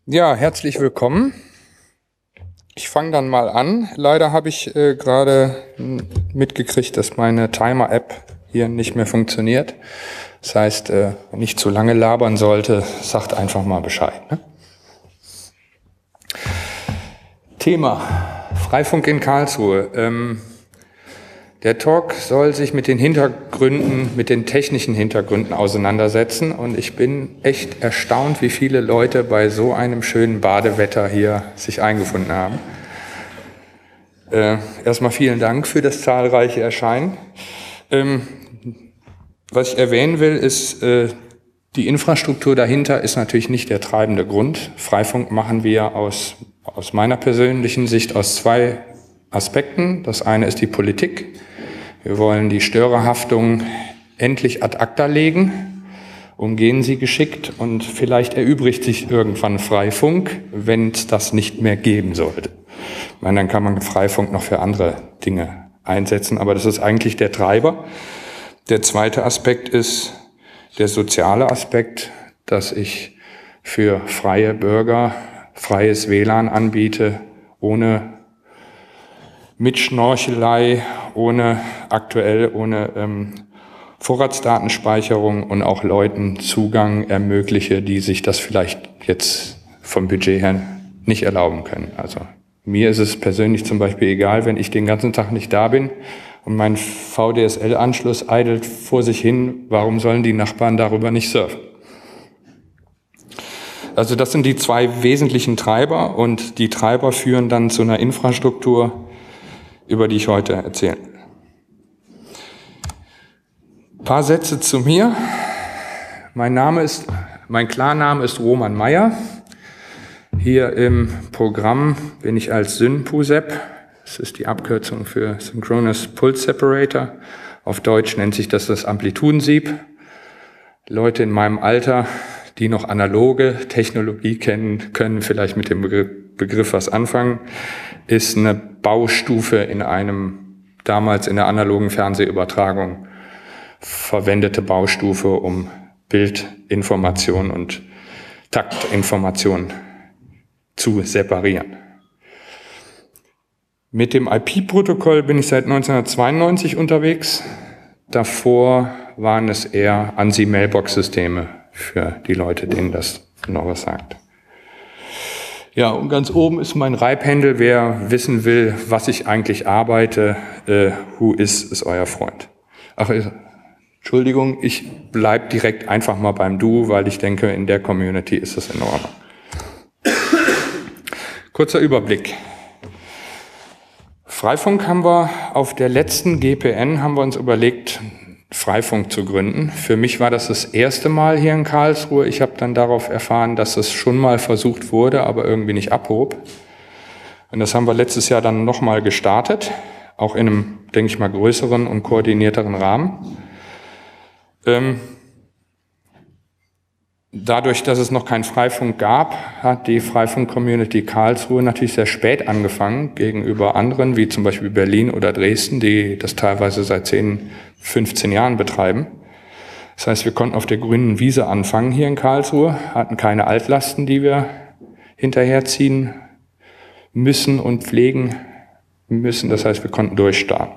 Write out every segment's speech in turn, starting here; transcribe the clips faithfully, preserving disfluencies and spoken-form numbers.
Ja, herzlich willkommen. Ich fange dann mal an. Leider habe ich äh, gerade mitgekriegt, dass meine Timer-App hier nicht mehr funktioniert. Das heißt, äh, wenn ich zu lange labern sollte, sagt einfach mal Bescheid. Ne? Thema Freifunk in Karlsruhe. Ähm, der Talk soll sich mit den Hintergründen, mit den technischen Hintergründen auseinandersetzen. Und ich bin echt erstaunt, wie viele Leute bei so einem schönen Badewetter hier sich eingefunden haben. Äh, erstmal vielen Dank für das zahlreiche Erscheinen. Ähm, was ich erwähnen will, ist, äh, die Infrastruktur dahinter ist natürlich nicht der treibende Grund. Freifunk machen wir aus, aus meiner persönlichen Sicht aus zwei Aspekten. Das eine ist die Politik. Wir wollen die Störerhaftung endlich ad acta legen, umgehen sie geschickt und vielleicht erübrigt sich irgendwann Freifunk, wenn es das nicht mehr geben sollte. Ich meine, dann kann man Freifunk noch für andere Dinge einsetzen, aber das ist eigentlich der Treiber. Der zweite Aspekt ist der soziale Aspekt, dass ich für freie Bürger freies W L A N anbiete, ohne Mitschnorchelei, ohne aktuell, ohne ähm, Vorratsdatenspeicherung und auch Leuten Zugang ermögliche, die sich das vielleicht jetzt vom Budget her nicht erlauben können. Also mir ist es persönlich zum Beispiel egal, wenn ich den ganzen Tag nicht da bin und mein V D S L-Anschluss eidelt vor sich hin, warum sollen die Nachbarn darüber nicht surfen? Also das sind die zwei wesentlichen Treiber und die Treiber führen dann zu einer Infrastruktur, über die ich heute erzählen will. Ein paar Sätze zu mir. Mein Name ist, mein Klarname ist Roman Meyer. Hier im Programm bin ich als SynPuSep. Das ist die Abkürzung für Synchronous Pulse Separator. Auf Deutsch nennt sich das das Amplitudensieb. Leute in meinem Alter, die noch analoge Technologie kennen, können vielleicht mit dem Begriff was anfangen. Ist eine Baustufe in einem damals in der analogen Fernsehübertragung verwendete Baustufe, um Bildinformation und Taktinformation zu separieren. Mit dem I P-Protokoll bin ich seit neunzehnhundertzweiundneunzig unterwegs. Davor waren es eher ANSI-Mailbox-Systeme für die Leute, denen das noch was sagt. Ja, und ganz oben ist mein Reibhändel. Wer wissen will, was ich eigentlich arbeite, äh, who is, ist euer Freund. Ach, Entschuldigung, ich bleib direkt einfach mal beim Du, weil ich denke, in der Community ist das in Ordnung. Kurzer Überblick. Freifunk haben wir auf der letzten G P N haben wir uns überlegt, Freifunk zu gründen. Für mich war das das erste Mal hier in Karlsruhe. Ich habe dann darauf erfahren, dass das schon mal versucht wurde, aber irgendwie nicht abhob. Und das haben wir letztes Jahr dann nochmal gestartet, auch in einem, denke ich mal, größeren und koordinierteren Rahmen. Ähm, dadurch, dass es noch keinen Freifunk gab, hat die Freifunk-Community Karlsruhe natürlich sehr spät angefangen gegenüber anderen, wie zum Beispiel Berlin oder Dresden, die das teilweise seit zehn, fünfzehn Jahren betreiben. Das heißt, wir konnten auf der grünen Wiese anfangen hier in Karlsruhe, hatten keine Altlasten, die wir hinterherziehen müssen und pflegen müssen. Das heißt, wir konnten durchstarten.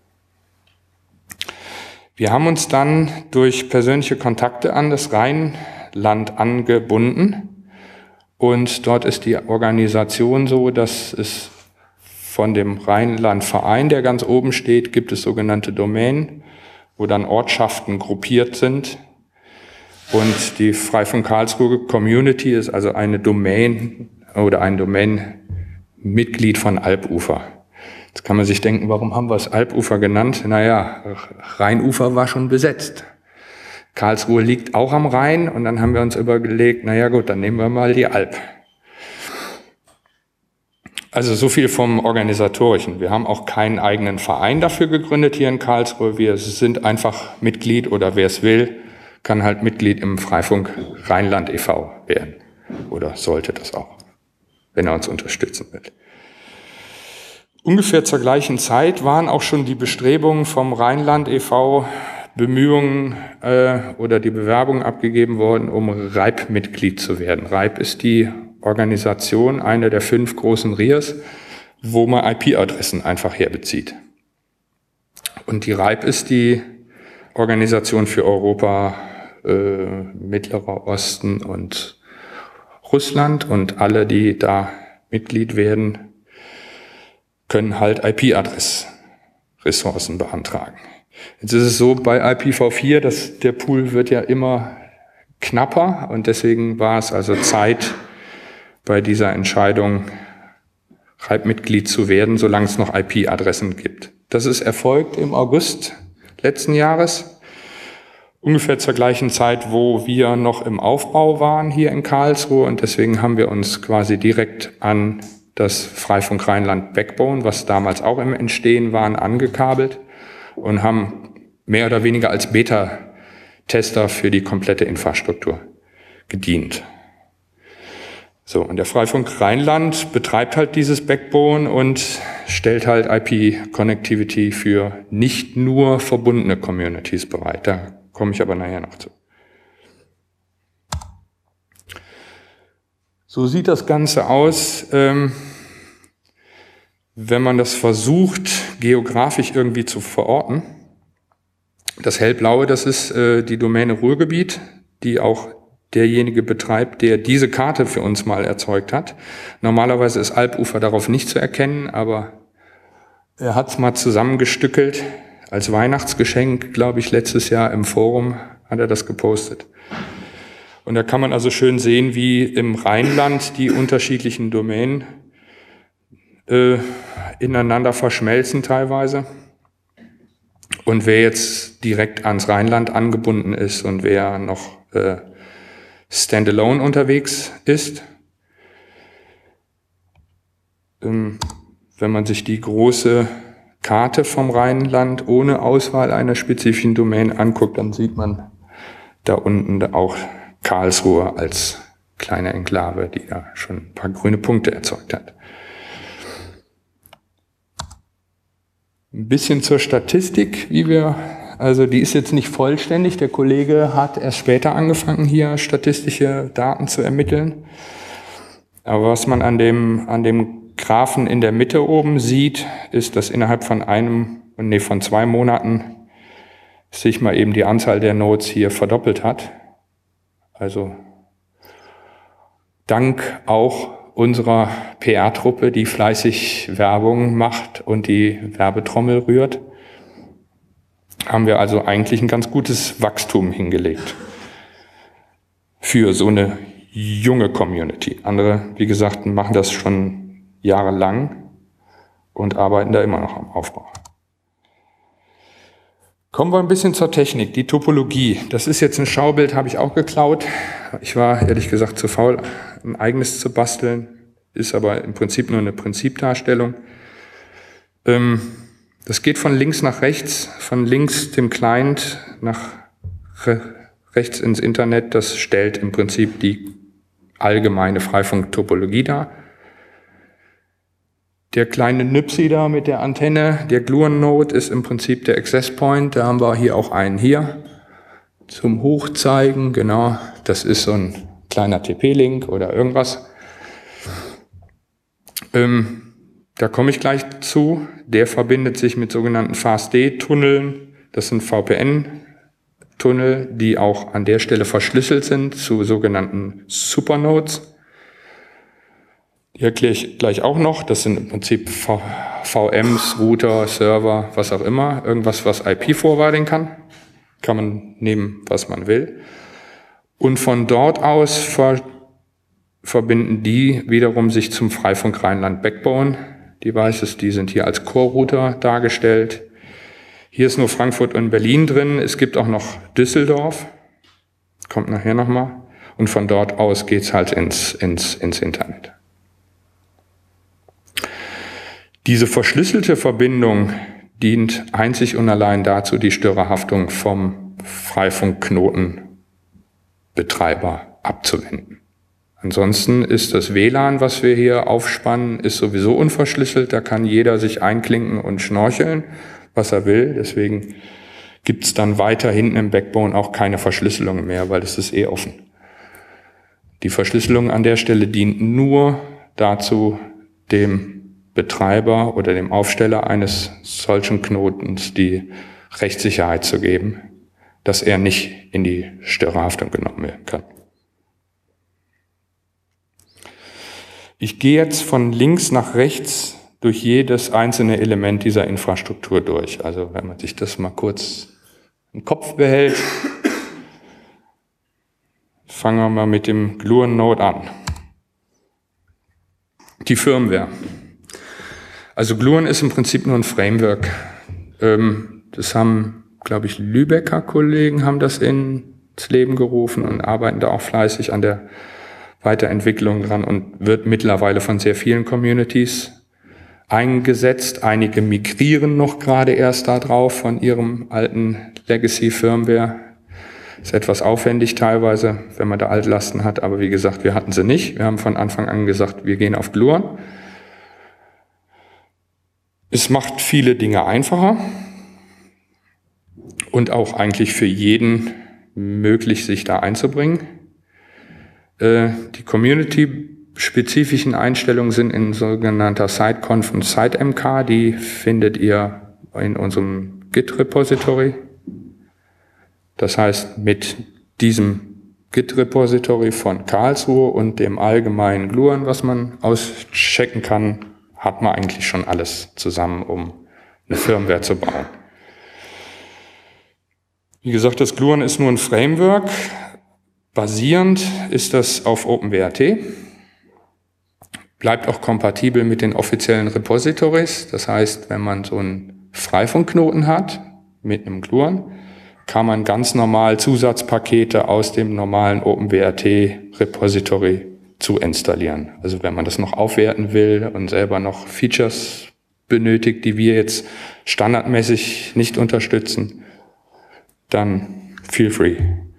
Wir haben uns dann durch persönliche Kontakte an das Rheinland angebunden und dort ist die Organisation so, dass es von dem Rheinland-Verein, der ganz oben steht, gibt es sogenannte Domänen, wo dann Ortschaften gruppiert sind. Und die Freifunk Karlsruhe Community ist also eine Domain oder ein Domain-Mitglied von Alpufer. Jetzt kann man sich denken, warum haben wir es Alpufer genannt? Naja, Rheinufer war schon besetzt. Karlsruhe liegt auch am Rhein und dann haben wir uns überlegt, naja gut, dann nehmen wir mal die Alp. Also so viel vom Organisatorischen. Wir haben auch keinen eigenen Verein dafür gegründet hier in Karlsruhe. Wir sind einfach Mitglied oder wer es will, kann halt Mitglied im Freifunk Rheinland e V werden. Oder sollte das auch, wenn er uns unterstützen will. Ungefähr zur gleichen Zeit waren auch schon die Bestrebungen vom Rheinland e V, Bemühungen äh, oder die Bewerbung abgegeben worden, um R E I P-Mitglied zu werden. R E I P ist die Organisation, eine der fünf großen R I As, wo man I P-Adressen einfach herbezieht. Und die R I P ist die Organisation für Europa, äh, Mittlerer Osten und Russland, und alle, die da Mitglied werden, können halt I P-Adress-Ressourcen beantragen. Jetzt ist es so bei I P v vier, dass der Pool wird ja immer knapper, und deswegen war es also Zeit, bei dieser Entscheidung R I P-Mitglied zu werden, solange es noch I P-Adressen gibt. Das ist erfolgt im August letzten Jahres, ungefähr zur gleichen Zeit, wo wir noch im Aufbau waren hier in Karlsruhe, und deswegen haben wir uns quasi direkt an das Freifunk Rheinland Backbone, was damals auch im Entstehen war, angekabelt und haben mehr oder weniger als Beta-Tester für die komplette Infrastruktur gedient. So, und der Freifunk Rheinland betreibt halt dieses Backbone und stellt halt I P-Connectivity für nicht nur verbundene Communities bereit. Da komme ich aber nachher noch zu. So sieht das Ganze aus, ähm, wenn man das versucht, geografisch irgendwie zu verorten. Das hellblaue, das ist äh, die Domäne Ruhrgebiet, die auch derjenige betreibt, der diese Karte für uns mal erzeugt hat. Normalerweise ist Alpufer darauf nicht zu erkennen, aber er hat es mal zusammengestückelt. Als Weihnachtsgeschenk, glaube ich, letztes Jahr im Forum hat er das gepostet. Und da kann man also schön sehen, wie im Rheinland die unterschiedlichen Domänen äh, ineinander verschmelzen teilweise. Und wer jetzt direkt ans Rheinland angebunden ist und wer noch äh, standalone unterwegs ist. Ähm, wenn man sich die große Karte vom Rheinland ohne Auswahl einer spezifischen Domain anguckt, dann sieht man da unten auch Karlsruhe als kleine Enklave, die da schon ein paar grüne Punkte erzeugt hat. Ein bisschen zur Statistik, wie wir, also die ist jetzt nicht vollständig. Der Kollege hat erst später angefangen, hier statistische Daten zu ermitteln. Aber was man an dem, an dem Graphen in der Mitte oben sieht, ist, dass innerhalb von einem, nee, von zwei Monaten sich mal eben die Anzahl der Nodes hier verdoppelt hat. Also dank auch unserer P R-Truppe, die fleißig Werbung macht und die Werbetrommel rührt, haben wir also eigentlich ein ganz gutes Wachstum hingelegt für so eine junge Community. Andere, wie gesagt, machen das schon jahrelang und arbeiten da immer noch am Aufbau. Kommen wir ein bisschen zur Technik, die Topologie. Das ist jetzt ein Schaubild, habe ich auch geklaut. Ich war ehrlich gesagt zu faul, ein eigenes zu basteln, ist aber im Prinzip nur eine Prinzipdarstellung. Das geht von links nach rechts, von links dem Client nach rechts ins Internet. Das stellt im Prinzip die allgemeine Freifunk-Topologie dar. Der kleine Nüpsi da mit der Antenne, der Gluon-Node, ist im Prinzip der Access Point. Da haben wir hier auch einen hier zum Hochzeigen. Genau, das ist so ein kleiner T P-Link oder irgendwas. Ähm, da komme ich gleich zu. Der verbindet sich mit sogenannten Fastd-Tunneln. Das sind V P N-Tunnel, die auch an der Stelle verschlüsselt sind zu sogenannten Supernodes. Die erkläre ich gleich auch noch. Das sind im Prinzip V Ms, Router, Server, was auch immer. Irgendwas, was I P forwarding kann. Kann man nehmen, was man will. Und von dort aus ver verbinden die wiederum sich zum Freifunk Rheinland Backbone. Devices, die sind hier als Core-Router dargestellt. Hier ist nur Frankfurt und Berlin drin. Es gibt auch noch Düsseldorf. Kommt nachher nochmal. Und von dort aus geht's halt ins, ins, ins Internet. Diese verschlüsselte Verbindung dient einzig und allein dazu, die Störerhaftung vom Freifunkknotenbetreiber abzuwenden. Ansonsten ist das W L A N, was wir hier aufspannen, ist sowieso unverschlüsselt. Da kann jeder sich einklinken und schnorcheln, was er will. Deswegen gibt es dann weiter hinten im Backbone auch keine Verschlüsselung mehr, weil es ist eh offen. Die Verschlüsselung an der Stelle dient nur dazu, dem Betreiber oder dem Aufsteller eines solchen Knotens die Rechtssicherheit zu geben, dass er nicht in die Störerhaftung genommen werden kann. Ich gehe jetzt von links nach rechts durch jedes einzelne Element dieser Infrastruktur durch. Also wenn man sich das mal kurz im Kopf behält, fangen wir mal mit dem Gluon-Node an. Die Firmware. Also Gluon ist im Prinzip nur ein Framework. Das haben, glaube ich, Lübecker Kollegen haben das ins Leben gerufen und arbeiten da auch fleißig an der Weiterentwicklung dran und wird mittlerweile von sehr vielen Communities eingesetzt. Einige migrieren noch gerade erst da drauf von ihrem alten Legacy-Firmware. Ist etwas aufwendig teilweise, wenn man da Altlasten hat, aber wie gesagt, wir hatten sie nicht. Wir haben von Anfang an gesagt, wir gehen auf Gluon. Es macht viele Dinge einfacher und auch eigentlich für jeden möglich, sich da einzubringen. Die Community-spezifischen Einstellungen sind in sogenannter Siteconf und SiteMK. Die findet ihr in unserem Git-Repository. Das heißt, mit diesem Git-Repository von Karlsruhe und dem allgemeinen Gluon, was man auschecken kann, hat man eigentlich schon alles zusammen, um eine Firmware zu bauen. Wie gesagt, das Gluon ist nur ein Framework. Basierend ist das auf OpenWrt. Bleibt auch kompatibel mit den offiziellen Repositories. Das heißt, wenn man so einen Freifunkknoten hat mit einem Gluon, kann man ganz normal Zusatzpakete aus dem normalen OpenWrt-Repository zu installieren. Also wenn man das noch aufwerten will und selber noch Features benötigt, die wir jetzt standardmäßig nicht unterstützen, dann feel free.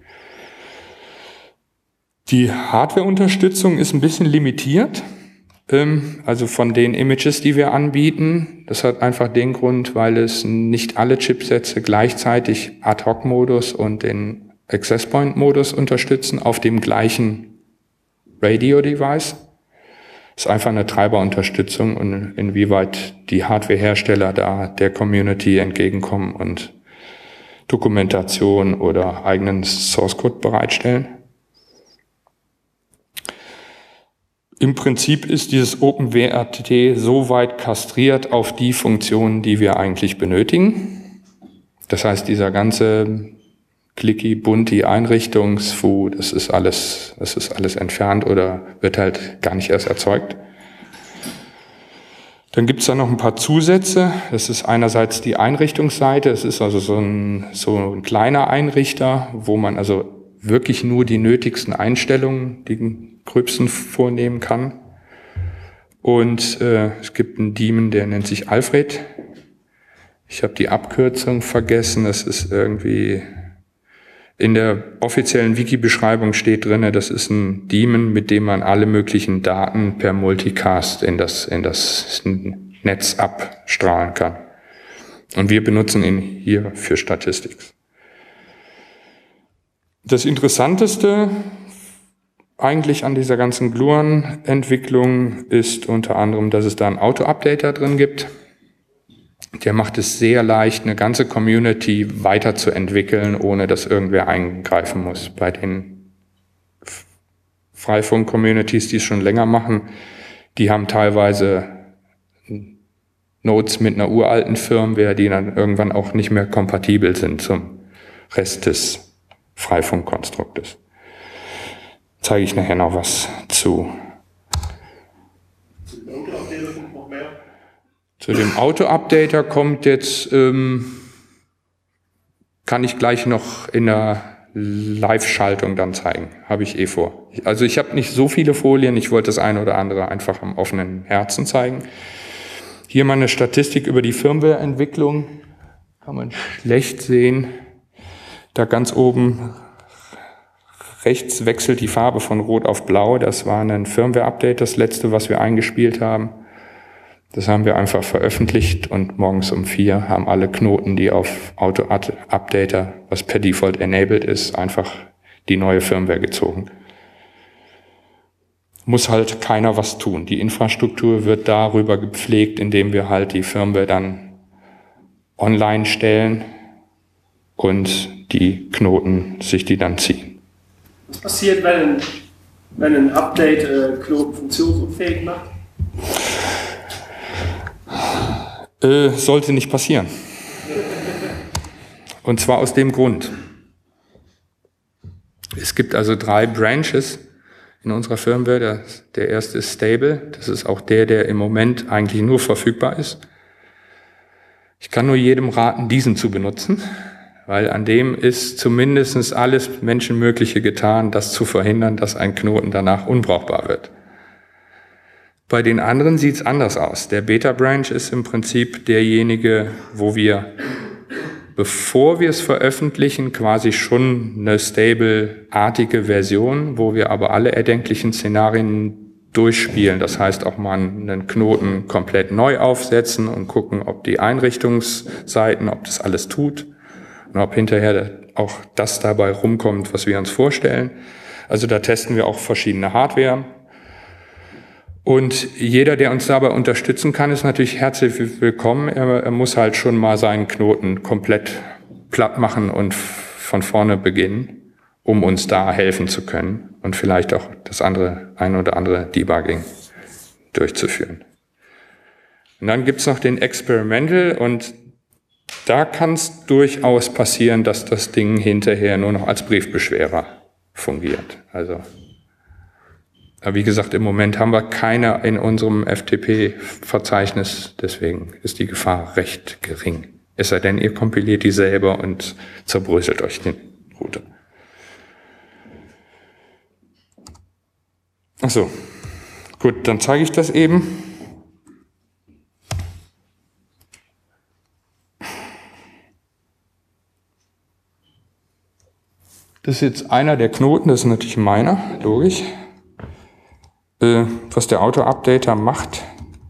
Die Hardware-Unterstützung ist ein bisschen limitiert, also von den Images, die wir anbieten. Das hat einfach den Grund, weil es nicht alle Chipsätze gleichzeitig Ad-Hoc-Modus und den Access-Point-Modus unterstützen auf dem gleichen Radio-Device. Das ist einfach eine Treiberunterstützung und inwieweit die Hardware-Hersteller da der Community entgegenkommen und Dokumentation oder eigenen Source-Code bereitstellen. Im Prinzip ist dieses OpenWrt so weit kastriert auf die Funktionen, die wir eigentlich benötigen. Das heißt, dieser ganze clicky, bunti Einrichtungsfu, das ist alles, das ist alles entfernt oder wird halt gar nicht erst erzeugt. Dann gibt es da noch ein paar Zusätze. Das ist einerseits die Einrichtungsseite. Es ist also so ein, so ein kleiner Einrichter, wo man also wirklich nur die nötigsten Einstellungen, die gröbsten vornehmen kann. Und äh, es gibt einen Daemon, der nennt sich Alfred. Ich habe die Abkürzung vergessen. Das ist irgendwie in der offiziellen Wiki-Beschreibung steht drin, das ist ein Daemon, mit dem man alle möglichen Daten per Multicast in das, in das Netz abstrahlen kann. Und wir benutzen ihn hier für Statistik. Das Interessanteste eigentlich an dieser ganzen Gluon-Entwicklung ist unter anderem, dass es da einen Auto-Updater drin gibt. Der macht es sehr leicht, eine ganze Community weiterzuentwickeln, ohne dass irgendwer eingreifen muss. Bei den Freifunk-Communities, die es schon länger machen, die haben teilweise Nodes mit einer uralten Firmware, die dann irgendwann auch nicht mehr kompatibel sind zum Rest des Freifunkkonstruktes. Zeige ich nachher noch was zu. Zu dem Auto-Updater kommt jetzt, ähm, kann ich gleich noch in der Live-Schaltung dann zeigen. Habe ich eh vor. Also ich habe nicht so viele Folien, ich wollte das eine oder andere einfach am offenen Herzen zeigen. Hier mal eine Statistik über die Firmware-Entwicklung. Kann man schlecht sehen. Da ganz oben rechts wechselt die Farbe von Rot auf Blau. Das war ein Firmware-Update, das letzte, was wir eingespielt haben. Das haben wir einfach veröffentlicht und morgens um vier haben alle Knoten, die auf Auto-Updater, was per Default enabled ist, einfach die neue Firmware gezogen. muss halt keiner was tun. Die Infrastruktur wird darüber gepflegt, indem wir halt die Firmware dann online stellen und die Knoten sich die dann ziehen. Was passiert, wenn ein, wenn ein Update äh, Knoten funktionsunfähig macht? Äh, sollte nicht passieren. Und zwar aus dem Grund. Es gibt also drei Branches in unserer Firmware. Der, der erste ist Stable. Das ist auch der, der im Moment eigentlich nur verfügbar ist. Ich kann nur jedem raten, diesen zu benutzen, weil an dem ist zumindest alles Menschenmögliche getan, das zu verhindern, dass ein Knoten danach unbrauchbar wird. Bei den anderen sieht es anders aus. Der Beta-Branch ist im Prinzip derjenige, wo wir, bevor wir es veröffentlichen, quasi schon eine stable-artige Version, wo wir aber alle erdenklichen Szenarien durchspielen. Das heißt auch mal einen Knoten komplett neu aufsetzen und gucken, ob die Einrichtungsseiten, ob das alles tut und ob hinterher auch das dabei rumkommt, was wir uns vorstellen. Also da testen wir auch verschiedene Hardware. Und jeder, der uns dabei unterstützen kann, ist natürlich herzlich willkommen. Er, er muss halt schon mal seinen Knoten komplett platt machen und von vorne beginnen, um uns da helfen zu können und vielleicht auch das andere, ein oder andere Debugging durchzuführen. Und dann gibt's noch den Experimental und da kann es durchaus passieren, dass das Ding hinterher nur noch als Briefbeschwerer fungiert. Also Aber wie gesagt, im Moment haben wir keine in unserem F T P-Verzeichnis, deswegen ist die Gefahr recht gering. Es sei denn, ihr kompiliert die selber und zerbröselt euch den Router. Ach so, gut, dann zeige ich das eben. Das ist jetzt einer der Knoten, das ist natürlich meiner, logisch. Was der Auto-Updater macht,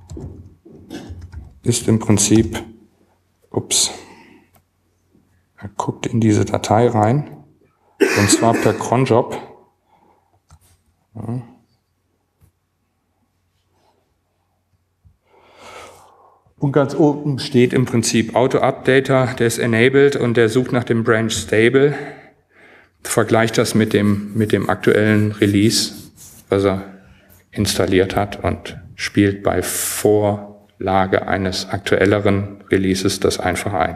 ist im Prinzip, ups, er guckt in diese Datei rein, und zwar per cronjob. Ja. Und ganz oben steht im Prinzip Auto-Updater, der ist enabled und der sucht nach dem Branch Stable, vergleicht das mit dem, mit dem aktuellen Release, was er installiert hat und spielt bei Vorlage eines aktuelleren Releases das einfach ein.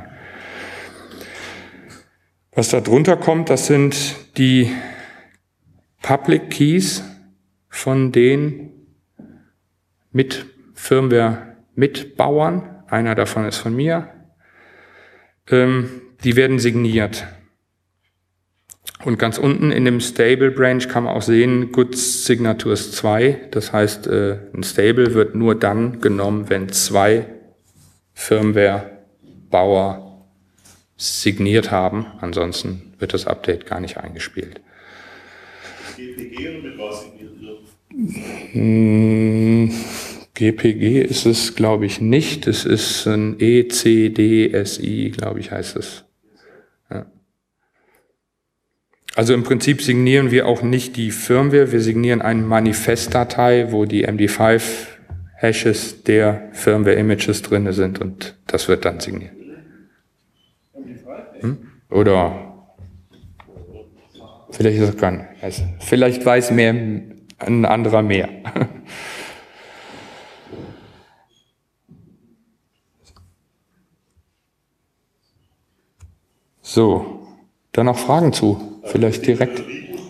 Was da drunter kommt, das sind die Public Keys von den mit Firmware-Mitbauern. Einer davon ist von mir. Ähm, die werden signiert. Und ganz unten in dem Stable Branch kann man auch sehen, Goods Signatures zwei. Das heißt, ein Stable wird nur dann genommen, wenn zwei Firmware-Bauer signiert haben. Ansonsten wird das Update gar nicht eingespielt. G P G oder mit was signiert ihr? G P G ist es, glaube ich, nicht. Es ist ein E C D S I, glaube ich, heißt es. Ja. Also im Prinzip signieren wir auch nicht die Firmware, wir signieren eine Manifestdatei, wo die M D fünf Hashes der Firmware-Images drin sind und das wird dann signiert. Hm? Oder vielleicht ist es gar nicht. Also vielleicht weiß mehr ein anderer mehr. So, dann noch Fragen zu. Vielleicht direkt.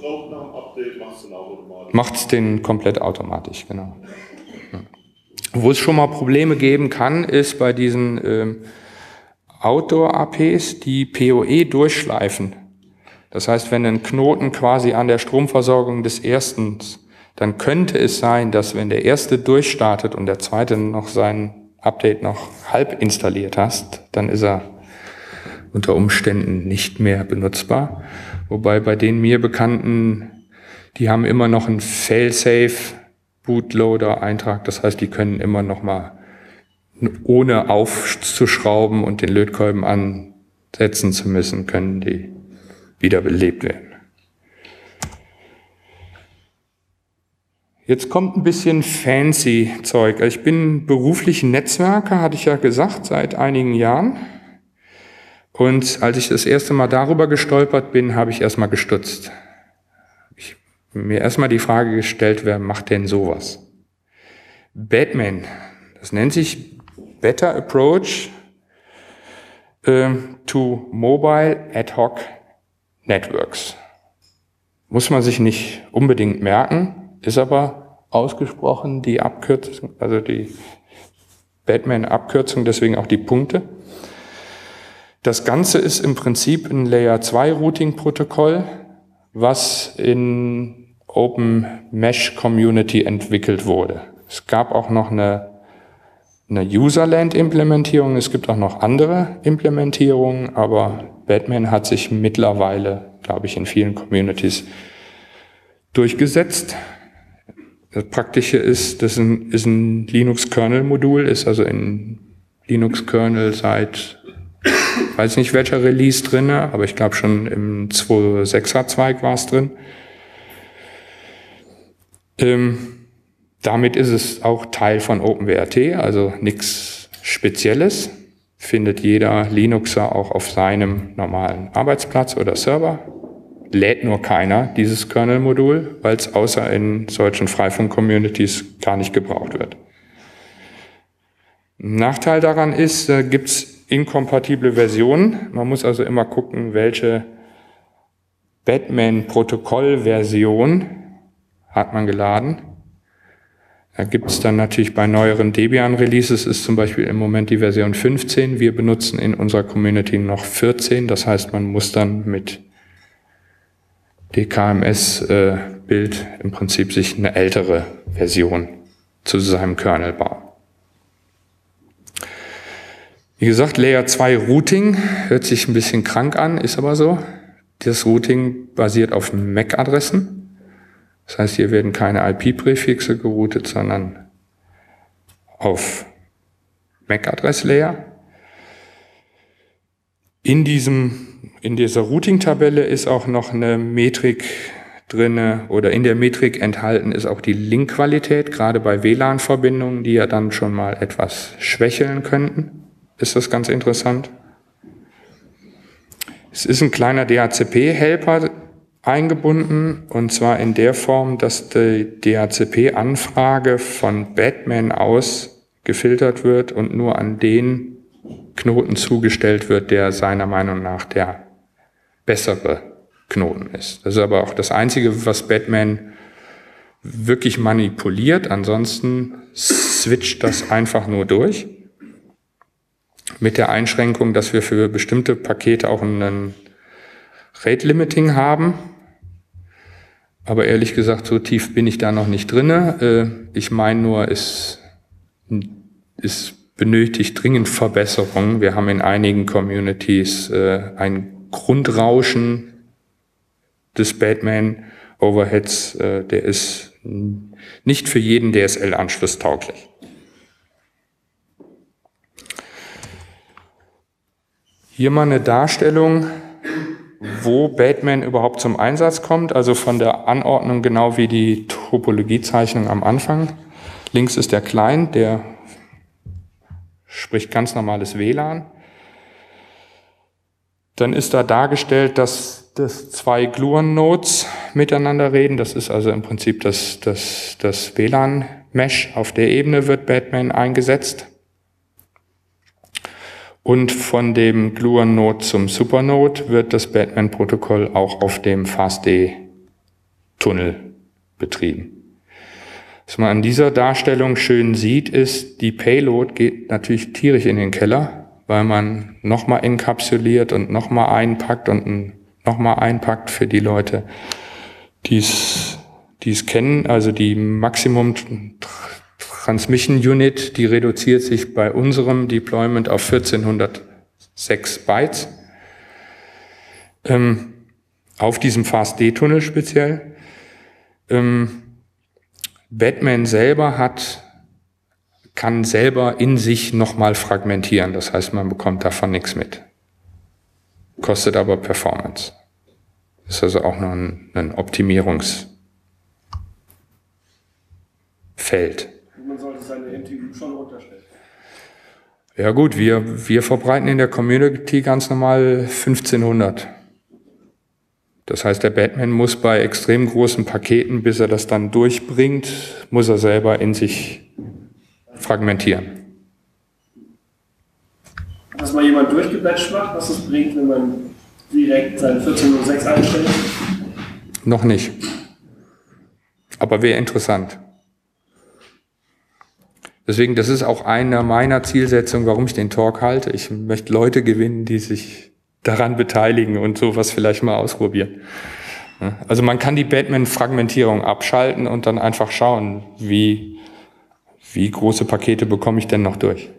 Macht es den komplett automatisch, genau. Wo es schon mal Probleme geben kann, ist bei diesen ähm, Outdoor-A Ps, die P O E durchschleifen. Das heißt, wenn ein Knoten quasi an der Stromversorgung des ersten, dann könnte es sein, dass wenn der erste durchstartet und der zweite noch sein Update noch halb installiert hast, dann ist er unter Umständen nicht mehr benutzbar. Wobei bei den mir bekannten, die haben immer noch einen Failsafe Bootloader-Eintrag. Das heißt, die können immer noch mal, ohne aufzuschrauben und den Lötkolben ansetzen zu müssen, können die wiederbelebt werden. Jetzt kommt ein bisschen fancy Zeug. Ich bin beruflich Netzwerker, hatte ich ja gesagt, seit einigen Jahren. Und als ich das erste Mal darüber gestolpert bin, habe ich erstmal gestutzt. Ich habe mir erstmal die Frage gestellt, wer macht denn sowas? Batman, das nennt sich Better Approach äh, to Mobile Ad Hoc Networks. Muss man sich nicht unbedingt merken. Ist aber ausgesprochen die Abkürzung, also die Batman-Abkürzung, deswegen auch die Punkte. Das Ganze ist im Prinzip ein Layer zwei Routing-Protokoll, was in Open Mesh Community entwickelt wurde. Es gab auch noch eine, eine Userland-Implementierung, es gibt auch noch andere Implementierungen, aber Batman hat sich mittlerweile, glaube ich, in vielen Communities durchgesetzt. Das Praktische ist, das ist ein, ist ein Linux-Kernel-Modul, ist also in Linux-Kernel seit, ich weiß nicht welcher Release drin, aber ich glaube schon im zwei Punkt sechser Zweig war es drin. Ähm, damit ist es auch Teil von OpenWrt, also nichts Spezielles. Findet jeder Linuxer auch auf seinem normalen Arbeitsplatz oder Server. Lädt nur keiner dieses Kernel-Modul, weil es außer in solchen Freifunk-Communities gar nicht gebraucht wird. Ein Nachteil daran ist, äh, gibt es inkompatible Versionen. Man muss also immer gucken, welche Batman-Protokoll-Version hat man geladen. Da gibt es dann natürlich bei neueren Debian-Releases, ist zum Beispiel im Moment die Version fünfzehn. Wir benutzen in unserer Community noch vierzehn. Das heißt, man muss dann mit D K M S-Bild äh, im Prinzip sich eine ältere Version zu seinem Kernel bauen. Wie gesagt, Layer zwei Routing hört sich ein bisschen krank an, ist aber so. Das Routing basiert auf M A C-Adressen. Das heißt, hier werden keine I P-Präfixe geroutet, sondern auf M A C-Adress-Layer. In diesem In dieser Routing-Tabelle ist auch noch eine Metrik drinne oder in der Metrik enthalten ist auch die Linkqualität, gerade bei W L A N-Verbindungen, die ja dann schon mal etwas schwächeln könnten. Ist das ganz interessant. Es ist ein kleiner D H C P-Helper eingebunden und zwar in der Form, dass die D H C P-Anfrage von Batman aus gefiltert wird und nur an den Knoten zugestellt wird, der seiner Meinung nach der bessere Knoten ist. Das ist aber auch das Einzige, was Batman wirklich manipuliert. Ansonsten switcht das einfach nur durch. Mit der Einschränkung, dass wir für bestimmte Pakete auch ein Rate-Limiting haben. Aber ehrlich gesagt, so tief bin ich da noch nicht drin. Ich meine nur, es, es benötigt dringend Verbesserungen. Wir haben in einigen Communities ein Grundrauschen des Batman-Overheads, der ist nicht für jeden D S L-Anschluss tauglich. Hier mal eine Darstellung, wo Batman überhaupt zum Einsatz kommt, also von der Anordnung genau wie die Topologiezeichnung am Anfang. Links ist der Client, der spricht ganz normales W L A N. Dann ist da dargestellt, dass, dass zwei Gluon-Nodes miteinander reden. Das ist also im Prinzip das, das, das W L A N-Mesh. Auf der Ebene wird Batman eingesetzt. Und von dem Gluon-Node zum Supernode wird das Batman-Protokoll auch auf dem Fastd-Tunnel betrieben. Was man an dieser Darstellung schön sieht, ist, die Payload geht natürlich tierisch in den Keller, weil man nochmal enkapsuliert und nochmal einpackt und nochmal einpackt für die Leute, die es kennen. Also die Maximum Transmission Unit, die reduziert sich bei unserem Deployment auf vierzehnhundertsechs Bytes. Ähm, auf diesem Fastd-Tunnel speziell. Ähm, Batman selber hat kann selber in sich nochmal fragmentieren. Das heißt, man bekommt davon nichts mit. Kostet aber Performance. Ist also auch noch ein, ein Optimierungsding. fällt. Man sollte seine M T U schon runterstellen. Ja gut, wir, wir verbreiten in der Community ganz normal fünfzehnhundert. Das heißt, der Batman muss bei extrem großen Paketen, bis er das dann durchbringt, muss er selber in sich fragmentieren. Hat das mal jemand durchgebatcht macht, was es bringt, wenn man direkt seine vierzehn Uhr sechs einstellt? Noch nicht. Aber wäre interessant. Deswegen, das ist auch eine meiner Zielsetzungen, warum ich den Talk halte. Ich möchte Leute gewinnen, die sich daran beteiligen und sowas vielleicht mal ausprobieren. Also man kann die Batman-Fragmentierung abschalten und dann einfach schauen, wie, wie große Pakete bekomme ich denn noch durch.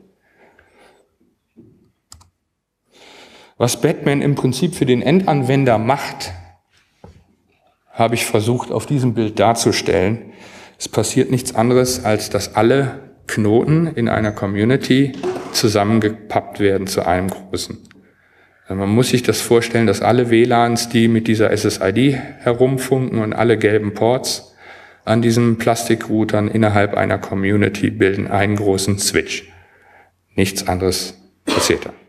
Was Batman im Prinzip für den Endanwender macht, habe ich versucht auf diesem Bild darzustellen. Es passiert nichts anderes, als dass alle Knoten in einer Community zusammengepappt werden zu einem großen. Also man muss sich das vorstellen, dass alle W L A Ns, die mit dieser S S I D herumfunken und alle gelben Ports an diesen Plastikroutern innerhalb einer Community bilden einen großen Switch. Nichts anderes passiert da.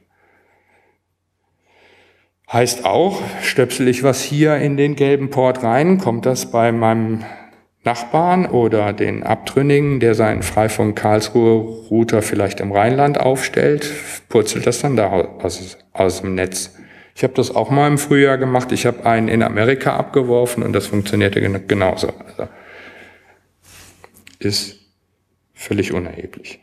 Heißt auch, stöpsel ich was hier in den gelben Port rein, kommt das bei meinem Nachbarn oder den Abtrünnigen, der seinen Freifunk Karlsruhe Router vielleicht im Rheinland aufstellt, purzelt das dann da aus, aus dem Netz. Ich habe das auch mal im Frühjahr gemacht. Ich habe einen in Amerika abgeworfen und das funktionierte genauso. Also ist völlig unerheblich.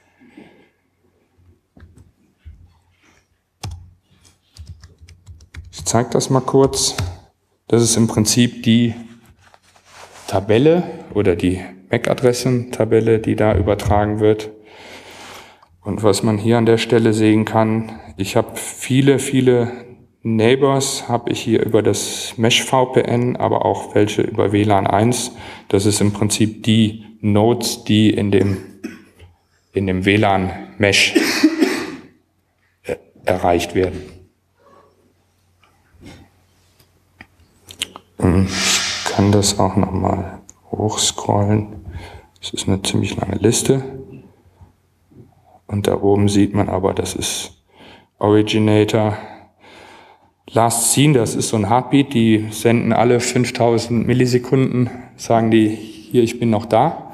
Ich zeige das mal kurz. Das ist im Prinzip die Tabelle oder die M A C-Adressen-Tabelle, die da übertragen wird. Und was man hier an der Stelle sehen kann, ich habe viele, viele Neighbors, habe ich hier über das Mesh-V P N, aber auch welche über W L A N eins. Das ist im Prinzip die Nodes, die in dem, in dem W L A N-Mesh erreicht werden. Ich kann das auch nochmal hochscrollen. Das ist eine ziemlich lange Liste. Und da oben sieht man aber, das ist Originator. Last Seen, das ist so ein Heartbeat, die senden alle fünftausend Millisekunden, sagen die, hier, ich bin noch da.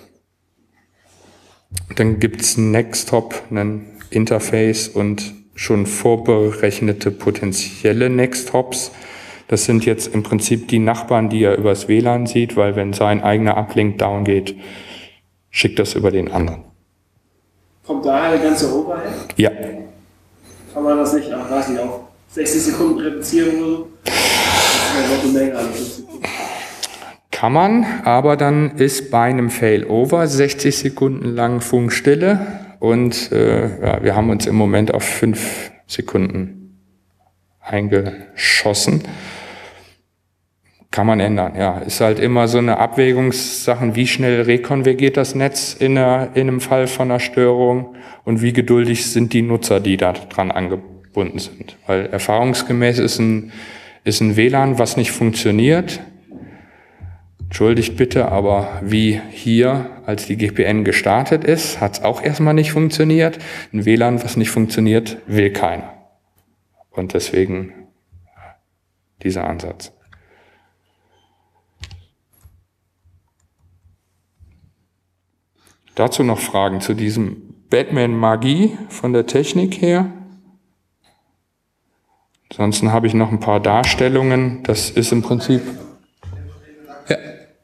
Dann gibt's ein Next-Hop, ein Interface und schon vorberechnete potenzielle Next-Hops. Das sind jetzt im Prinzip die Nachbarn, die er übers W L A N sieht, weil wenn sein eigener Uplink down geht, schickt das über den anderen. Kommt daher der ganze Overhead? Ja. Kann man das nicht, ach, weiß nicht, auf sechzig Sekunden reduzieren oder so? Das ist ja noch eine Menge an fünf Sekunden. Kann man, aber dann ist bei einem Failover sechzig Sekunden lang Funkstille und äh, ja, wir haben uns im Moment auf fünf Sekunden eingeschossen. Kann man ändern, ja. Ist halt immer so eine Abwägungssache, wie schnell rekonvergiert das Netz in, einer, in einem Fall von einer Störung und wie geduldig sind die Nutzer, die da dran angebunden sind. Weil erfahrungsgemäß ist ein, ist ein W L A N, was nicht funktioniert. Entschuldigt bitte, aber wie hier, als die G P N gestartet ist, hat es auch erstmal nicht funktioniert. Ein W L A N, was nicht funktioniert, will keiner. Und deswegen dieser Ansatz. Dazu noch Fragen zu diesem Batman-Magie von der Technik her. Ansonsten habe ich noch ein paar Darstellungen. Das ist im Prinzip... Ja.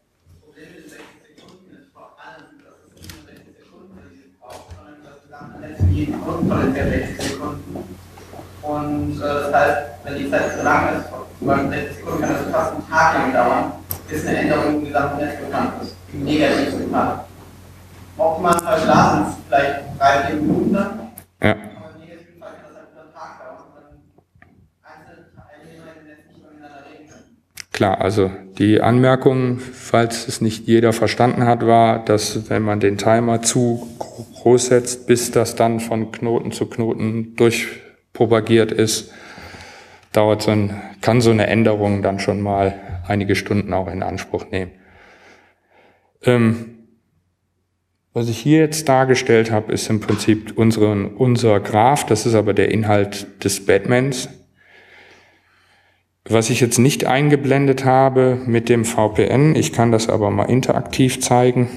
Und äh, das heißt, wenn die Zeit zu lang ist, zum Beispiel sechzig Sekunden, kann das fast einen Tag lang dauern, bis eine Änderung im gesamten Netz bekannt ist. Negativ bekannt. Optimal verschlafen es vielleicht drei, vier Minuten dann. Ja. Aber im negativen Fall kann das halt über einen Tag dauern und dann einzelne Teilnehmer im Netz nicht miteinander reden können. Klar, also die Anmerkung, falls es nicht jeder verstanden hat, war, dass wenn man den Timer zu groß setzt, bis das dann von Knoten zu Knoten durchpropagiert ist, dauert so ein, kann so eine Änderung dann schon mal einige Stunden auch in Anspruch nehmen. Ähm, Was ich hier jetzt dargestellt habe, ist im Prinzip unseren, unser Graph. Das ist aber der Inhalt des Batmans. Was ich jetzt nicht eingeblendet habe mit dem V P N, ich kann das aber mal interaktiv zeigen.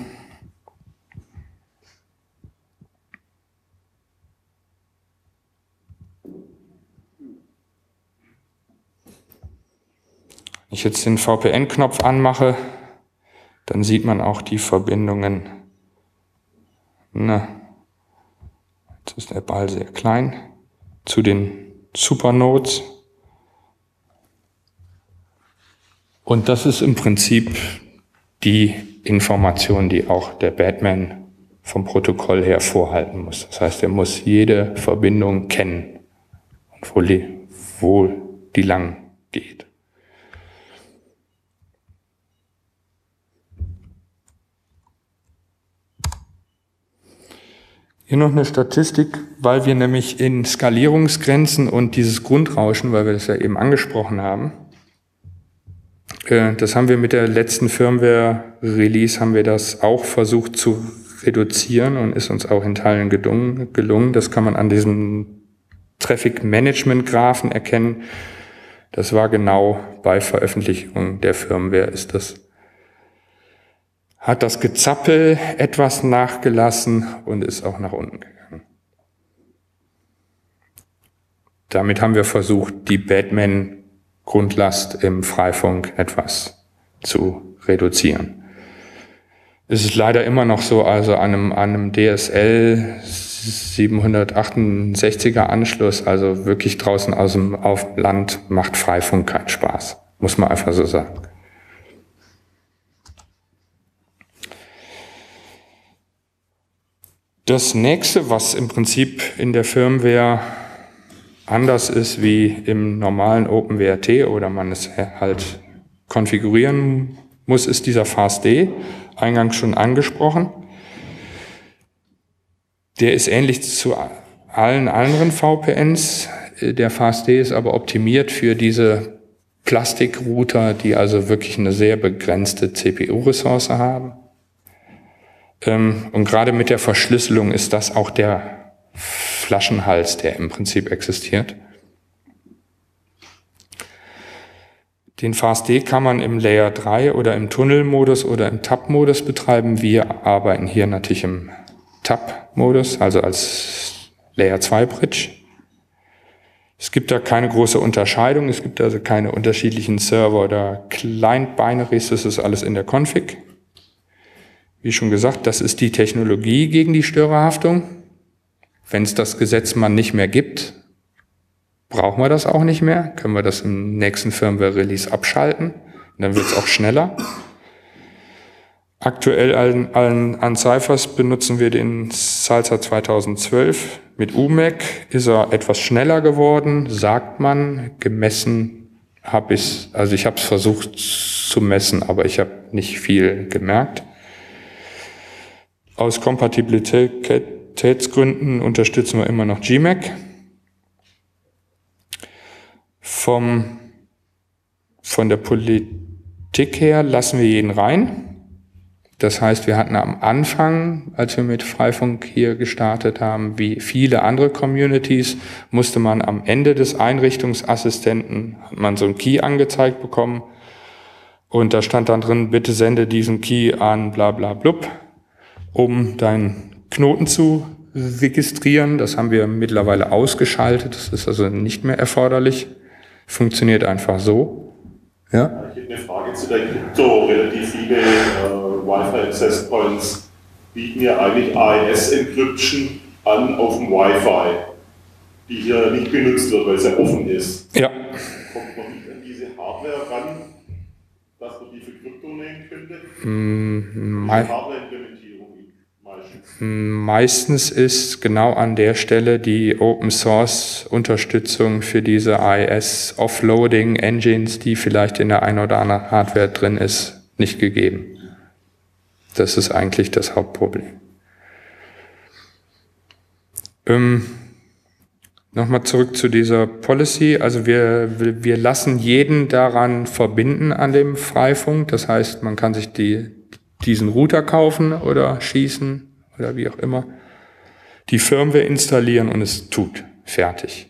Wenn ich jetzt den V P N-Knopf anmache, dann sieht man auch die Verbindungen. Na, jetzt ist der Ball sehr klein zu den Supernodes. Und das ist im Prinzip die Information, die auch der Batman vom Protokoll her vorhalten muss. Das heißt, er muss jede Verbindung kennen und wo die, wo die lang geht. Hier noch eine Statistik, weil wir nämlich in Skalierungsgrenzen und dieses Grundrauschen, weil wir das ja eben angesprochen haben, äh, das haben wir mit der letzten Firmware-Release, haben wir das auch versucht zu reduzieren und ist uns auch in Teilen gelungen. gelungen. Das kann man an diesen Traffic-Management-Graphen erkennen. Das war genau bei Veröffentlichung der Firmware ist das. Hat das Gezappel etwas nachgelassen und ist auch nach unten gegangen. Damit haben wir versucht, die Batman-Grundlast im Freifunk etwas zu reduzieren. Es ist leider immer noch so, also an einem, an einem D S L siebenhundertachtundsechziger Anschluss, also wirklich draußen aus dem, auf dem Land, macht Freifunk keinen Spaß. Muss man einfach so sagen. Das nächste, was im Prinzip in der Firmware anders ist wie im normalen OpenWrt oder man es halt konfigurieren muss, ist dieser FastD, eingangs schon angesprochen. Der ist ähnlich zu allen anderen V P Ns. Der FastD ist aber optimiert für diese Plastikrouter, die also wirklich eine sehr begrenzte C P U-Ressource haben. Und gerade mit der Verschlüsselung ist das auch der Flaschenhals, der im Prinzip existiert. Den FastD kann man im Layer drei oder im Tunnelmodus oder im Tab-Modus betreiben. Wir arbeiten hier natürlich im Tab-Modus, also als Layer zwei Bridge. Es gibt da keine große Unterscheidung, es gibt also keine unterschiedlichen Server oder Client-Binaries, das ist alles in der Config. Wie schon gesagt, das ist die Technologie gegen die Störerhaftung. Wenn es das Gesetz mal nicht mehr gibt, brauchen wir das auch nicht mehr. Können wir das im nächsten Firmware-Release abschalten. Und dann wird es auch schneller. Aktuell an, an, an Cyphers benutzen wir den Salsa zweitausendzwölf. Mit U M A C ist er etwas schneller geworden, sagt man. Gemessen habe ich also ich habe es versucht zu messen, aber ich habe nicht viel gemerkt. Aus Kompatibilitätsgründen unterstützen wir immer noch G M A C. Vom, von der Politik her lassen wir jeden rein. Das heißt, wir hatten am Anfang, als wir mit Freifunk hier gestartet haben, wie viele andere Communities, musste man am Ende des Einrichtungsassistenten, hat man so einen Key angezeigt bekommen und da stand dann drin, bitte sende diesen Key an bla bla blub, um deinen Knoten zu registrieren. Das haben wir mittlerweile ausgeschaltet, das ist also nicht mehr erforderlich. Funktioniert einfach so. Ja? Ich hätte eine Frage zu der Krypto. Relativ viele äh, Wi-Fi Access Points bieten ja eigentlich A E S-Encryption an auf dem Wi-Fi, die hier nicht benutzt wird, weil es ja offen ist. Ja. Kommt man nicht an diese Hardware ran, dass man die für Krypto nehmen könnte? Mm, diese Hardware-Implementierung meistens. Meistens ist genau an der Stelle die Open Source Unterstützung für diese A E S Offloading Engines, die vielleicht in der ein oder anderen Hardware drin ist, nicht gegeben. Das ist eigentlich das Hauptproblem. Ähm, Nochmal zurück zu dieser Policy. Also wir, wir lassen jeden daran verbinden an dem Freifunk. Das heißt, man kann sich die, diesen Router kaufen oder schießen, oder wie auch immer, die Firmware installieren und es tut. Fertig.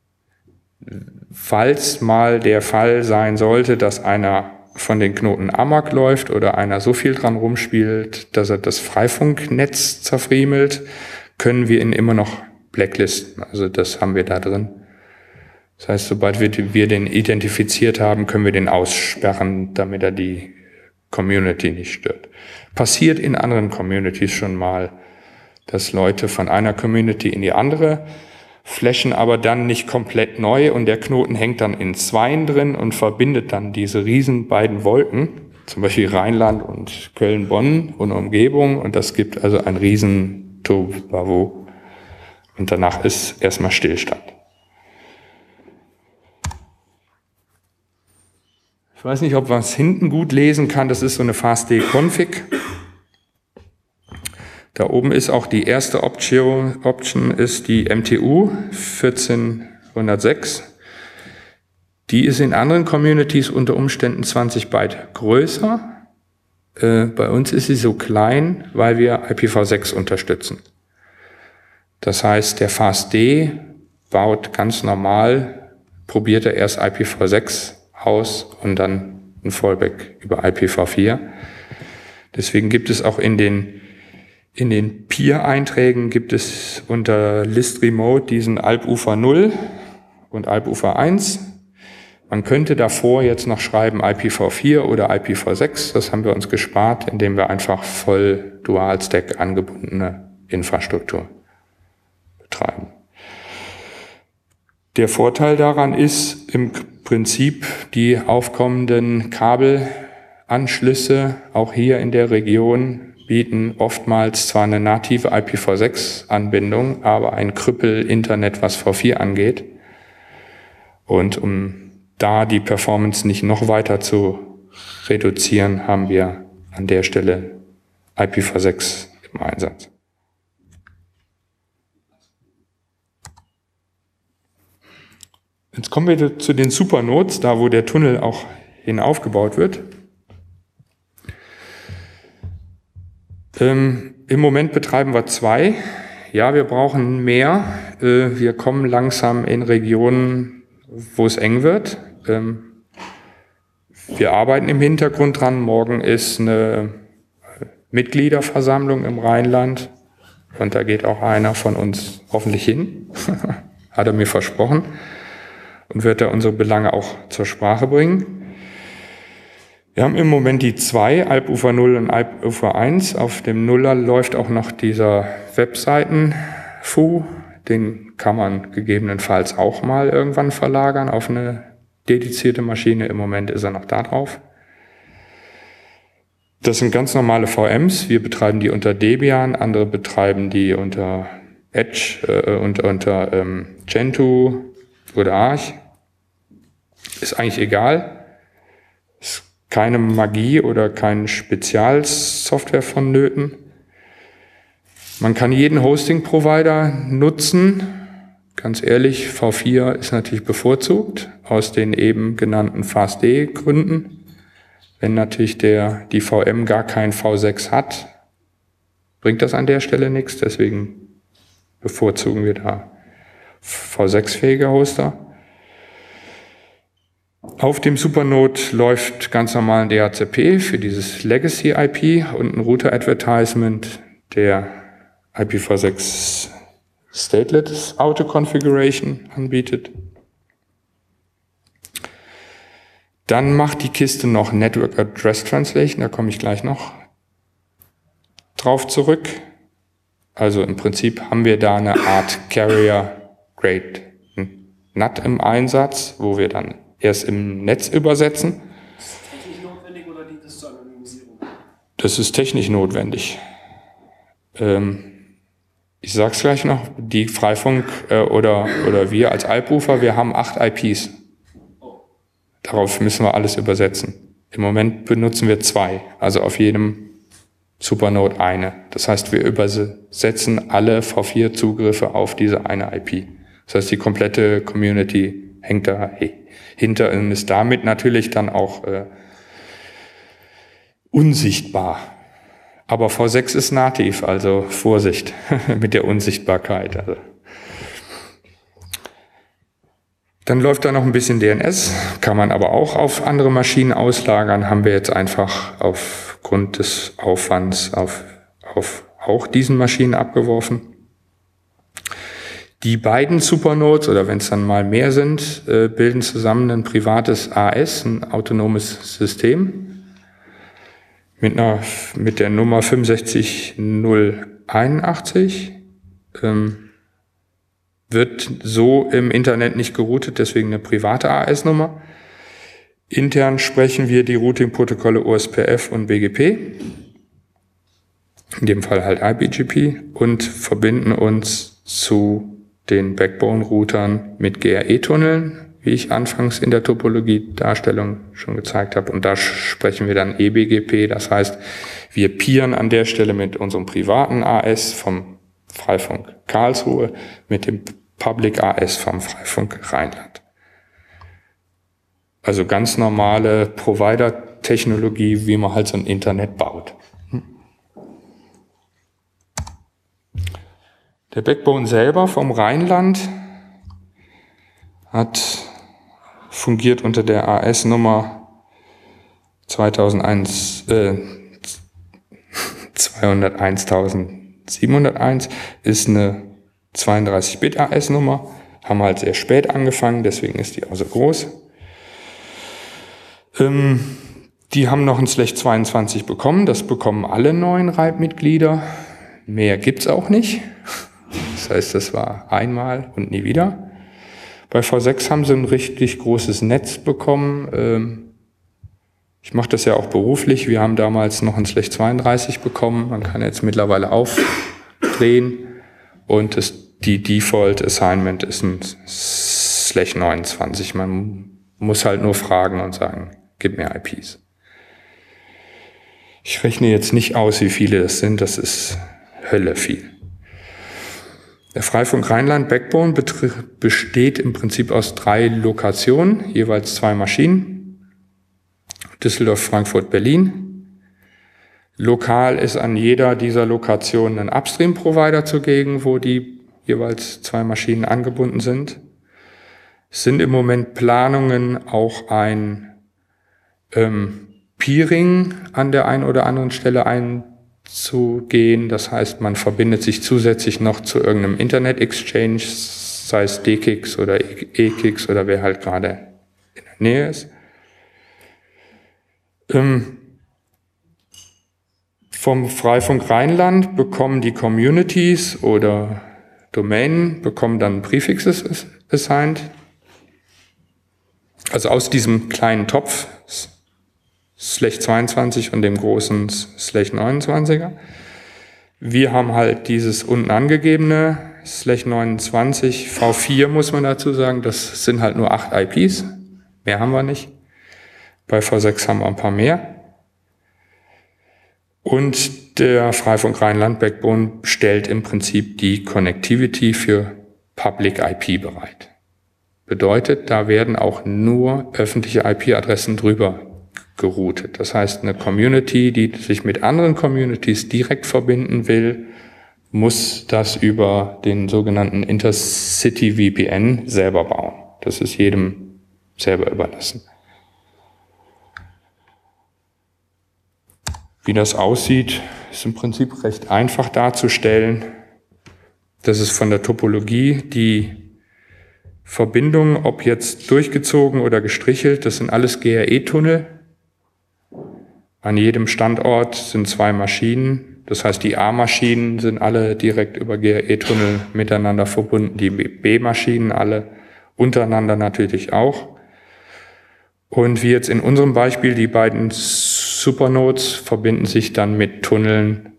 Falls mal der Fall sein sollte, dass einer von den Knoten amok läuft oder einer so viel dran rumspielt, dass er das Freifunknetz zerfriemelt, können wir ihn immer noch blacklisten. Also das haben wir da drin. Das heißt, sobald wir, wir den identifiziert haben, können wir den aussperren, damit er die Community nicht stört. Passiert in anderen Communities schon mal, dass Leute von einer Community in die andere flashen, aber dann nicht komplett neu und der Knoten hängt dann in Zweien drin und verbindet dann diese riesen beiden Wolken, zum Beispiel Rheinland und Köln-Bonn und Umgebung, und das gibt also ein riesen Tohuwabohu und danach ist erstmal Stillstand. Ich weiß nicht, ob man es hinten gut lesen kann, das ist so eine fastd-config. Da oben ist auch die erste Option, Option ist die M T U vierzehnhundertsechs. Die ist in anderen Communities unter Umständen zwanzig Byte größer. Äh, bei uns ist sie so klein, weil wir I P v sechs unterstützen. Das heißt, der fastd baut ganz normal, probiert er erst I P v sechs aus und dann ein Fallback über I P v vier. Deswegen gibt es auch in den In den Peer-Einträgen gibt es unter List Remote diesen Albufer null und Albufer eins. Man könnte davor jetzt noch schreiben I P v vier oder I P v sechs. Das haben wir uns gespart, indem wir einfach voll Dual-Stack angebundene Infrastruktur betreiben. Der Vorteil daran ist im Prinzip die aufkommenden Kabelanschlüsse auch hier in der Region bieten oftmals zwar eine native I P v sechs Anbindung, aber ein Krüppel-Internet, was v vier angeht. Und um da die Performance nicht noch weiter zu reduzieren, haben wir an der Stelle I P v sechs im Einsatz. Jetzt kommen wir zu den Supernodes, da wo der Tunnel auch hin aufgebaut wird. Ähm, Im Moment betreiben wir zwei. Ja, wir brauchen mehr. Äh, wir kommen langsam in Regionen, wo es eng wird. Ähm, wir arbeiten im Hintergrund dran. Morgen ist eine Mitgliederversammlung im Rheinland und da geht auch einer von uns hoffentlich hin. Hat er mir versprochen und wird da unsere Belange auch zur Sprache bringen. Wir haben im Moment die zwei, Albufer null und Albufer eins. Auf dem Nuller läuft auch noch dieser Webseiten-F U. Den kann man gegebenenfalls auch mal irgendwann verlagern auf eine dedizierte Maschine. Im Moment ist er noch da drauf. Das sind ganz normale V Ms. Wir betreiben die unter Debian, andere betreiben die unter Edge äh, und unter ähm, Gentoo oder Arch. Ist eigentlich egal. Ist keine Magie oder keine Spezialsoftware vonnöten. Man kann jeden Hosting-Provider nutzen. Ganz ehrlich, V vier ist natürlich bevorzugt, aus den eben genannten fastd-Gründen. Wenn natürlich der, die V M gar kein V sechs hat, bringt das an der Stelle nichts. Deswegen bevorzugen wir da V sechs-fähige Hoster. Auf dem Supernode läuft ganz normal ein D H C P für dieses Legacy I P und ein Router-Advertisement, der I P v sechs Statelet Auto-Configuration anbietet. Dann macht die Kiste noch Network Address Translation, da komme ich gleich noch drauf zurück. Also im Prinzip haben wir da eine Art Carrier-Grade N A T im Einsatz, wo wir dann erst im Netz übersetzen. Ist das technisch notwendig oder dient das zur Anonymisierung? Das ist technisch notwendig. Ähm, ich sage es gleich noch, die Freifunk äh, oder, oder wir als Albufer, wir haben acht I Ps. Darauf müssen wir alles übersetzen. Im Moment benutzen wir zwei, also auf jedem Supernode eine. Das heißt, wir übersetzen alle V vier Zugriffe auf diese eine I P. Das heißt, die komplette Community hängt da hinter und ist damit natürlich dann auch äh, unsichtbar. Aber V sechs ist nativ, also Vorsicht mit der Unsichtbarkeit. Also. Dann läuft da noch ein bisschen D N S, kann man aber auch auf andere Maschinen auslagern, haben wir jetzt einfach aufgrund des Aufwands auf, auf auch diesen Maschinen abgeworfen. Die beiden Supernodes, oder wenn es dann mal mehr sind, äh, bilden zusammen ein privates A S, ein autonomes System, mit, einer, mit der Nummer fünf sechs null eins eins. Ähm, wird so im Internet nicht geroutet, deswegen eine private A S-Nummer. Intern sprechen wir die Routing-Protokolle O S P F und B G P, in dem Fall halt I B G P, und verbinden uns zu den Backbone-Routern mit G R E-Tunneln, wie ich anfangs in der Topologie-Darstellung schon gezeigt habe. Und da sprechen wir dann E B G P, das heißt, wir peeren an der Stelle mit unserem privaten A S vom Freifunk Karlsruhe mit dem Public A S vom Freifunk Rheinland. Also ganz normale Provider-Technologie, wie man halt so ein Internet baut. Der Backbone selber vom Rheinland hat fungiert unter der A S-Nummer zweitausendeins, äh, zweihunderteinstausendsiebenhunderteins, ist eine zweiunddreißig Bit A S-Nummer, haben halt sehr spät angefangen, deswegen ist die auch so groß. Ähm, die haben noch ein Slash zweiundzwanzig bekommen, das bekommen alle neuen R I P-Mitglieder. Mehr gibt's auch nicht. Das heißt, das war einmal und nie wieder. Bei V sechs haben sie ein richtig großes Netz bekommen. Ähm, ich mache das ja auch beruflich. Wir haben damals noch ein Slash zweiunddreißig bekommen. Man kann jetzt mittlerweile aufdrehen. Und das, die Default Assignment ist ein Slash neunundzwanzig. Man muss halt nur fragen und sagen, gib mir I Ps. Ich rechne jetzt nicht aus, wie viele das sind. Das ist Hölle viel. Der Freifunk Rheinland Backbone besteht im Prinzip aus drei Lokationen, jeweils zwei Maschinen. Düsseldorf, Frankfurt, Berlin. Lokal ist an jeder dieser Lokationen ein Upstream-Provider zugegen, wo die jeweils zwei Maschinen angebunden sind. Es sind im Moment Planungen, auch ein ähm, Peering an der einen oder anderen Stelle einzugehen. Das heißt, man verbindet sich zusätzlich noch zu irgendeinem Internet-Exchange, sei es D K I X oder E K I X oder wer halt gerade in der Nähe ist. Ähm, vom Freifunk Rheinland bekommen die Communities oder Domänen bekommen dann Prefixes assigned. Also aus diesem kleinen Topf Slash zweiundzwanzig und dem großen Slash neunundzwanziger. Wir haben halt dieses unten angegebene Slash neunundzwanzig, V vier muss man dazu sagen, das sind halt nur acht I Ps, mehr haben wir nicht. Bei V sechs haben wir ein paar mehr. Und der Freifunk Rheinland Backbone stellt im Prinzip die Connectivity für Public I P bereit. Bedeutet, da werden auch nur öffentliche I P-Adressen drüber geroutet. Das heißt, eine Community, die sich mit anderen Communities direkt verbinden will, muss das über den sogenannten Intercity V P N selber bauen. Das ist jedem selber überlassen. Wie das aussieht, ist im Prinzip recht einfach darzustellen. Das ist von der Topologie die Verbindung, ob jetzt durchgezogen oder gestrichelt, das sind alles G R E-Tunnel. An jedem Standort sind zwei Maschinen. Das heißt, die A-Maschinen sind alle direkt über G R E-Tunnel miteinander verbunden, die B-Maschinen alle untereinander natürlich auch. Und wie jetzt in unserem Beispiel, die beiden Supernodes verbinden sich dann mit Tunneln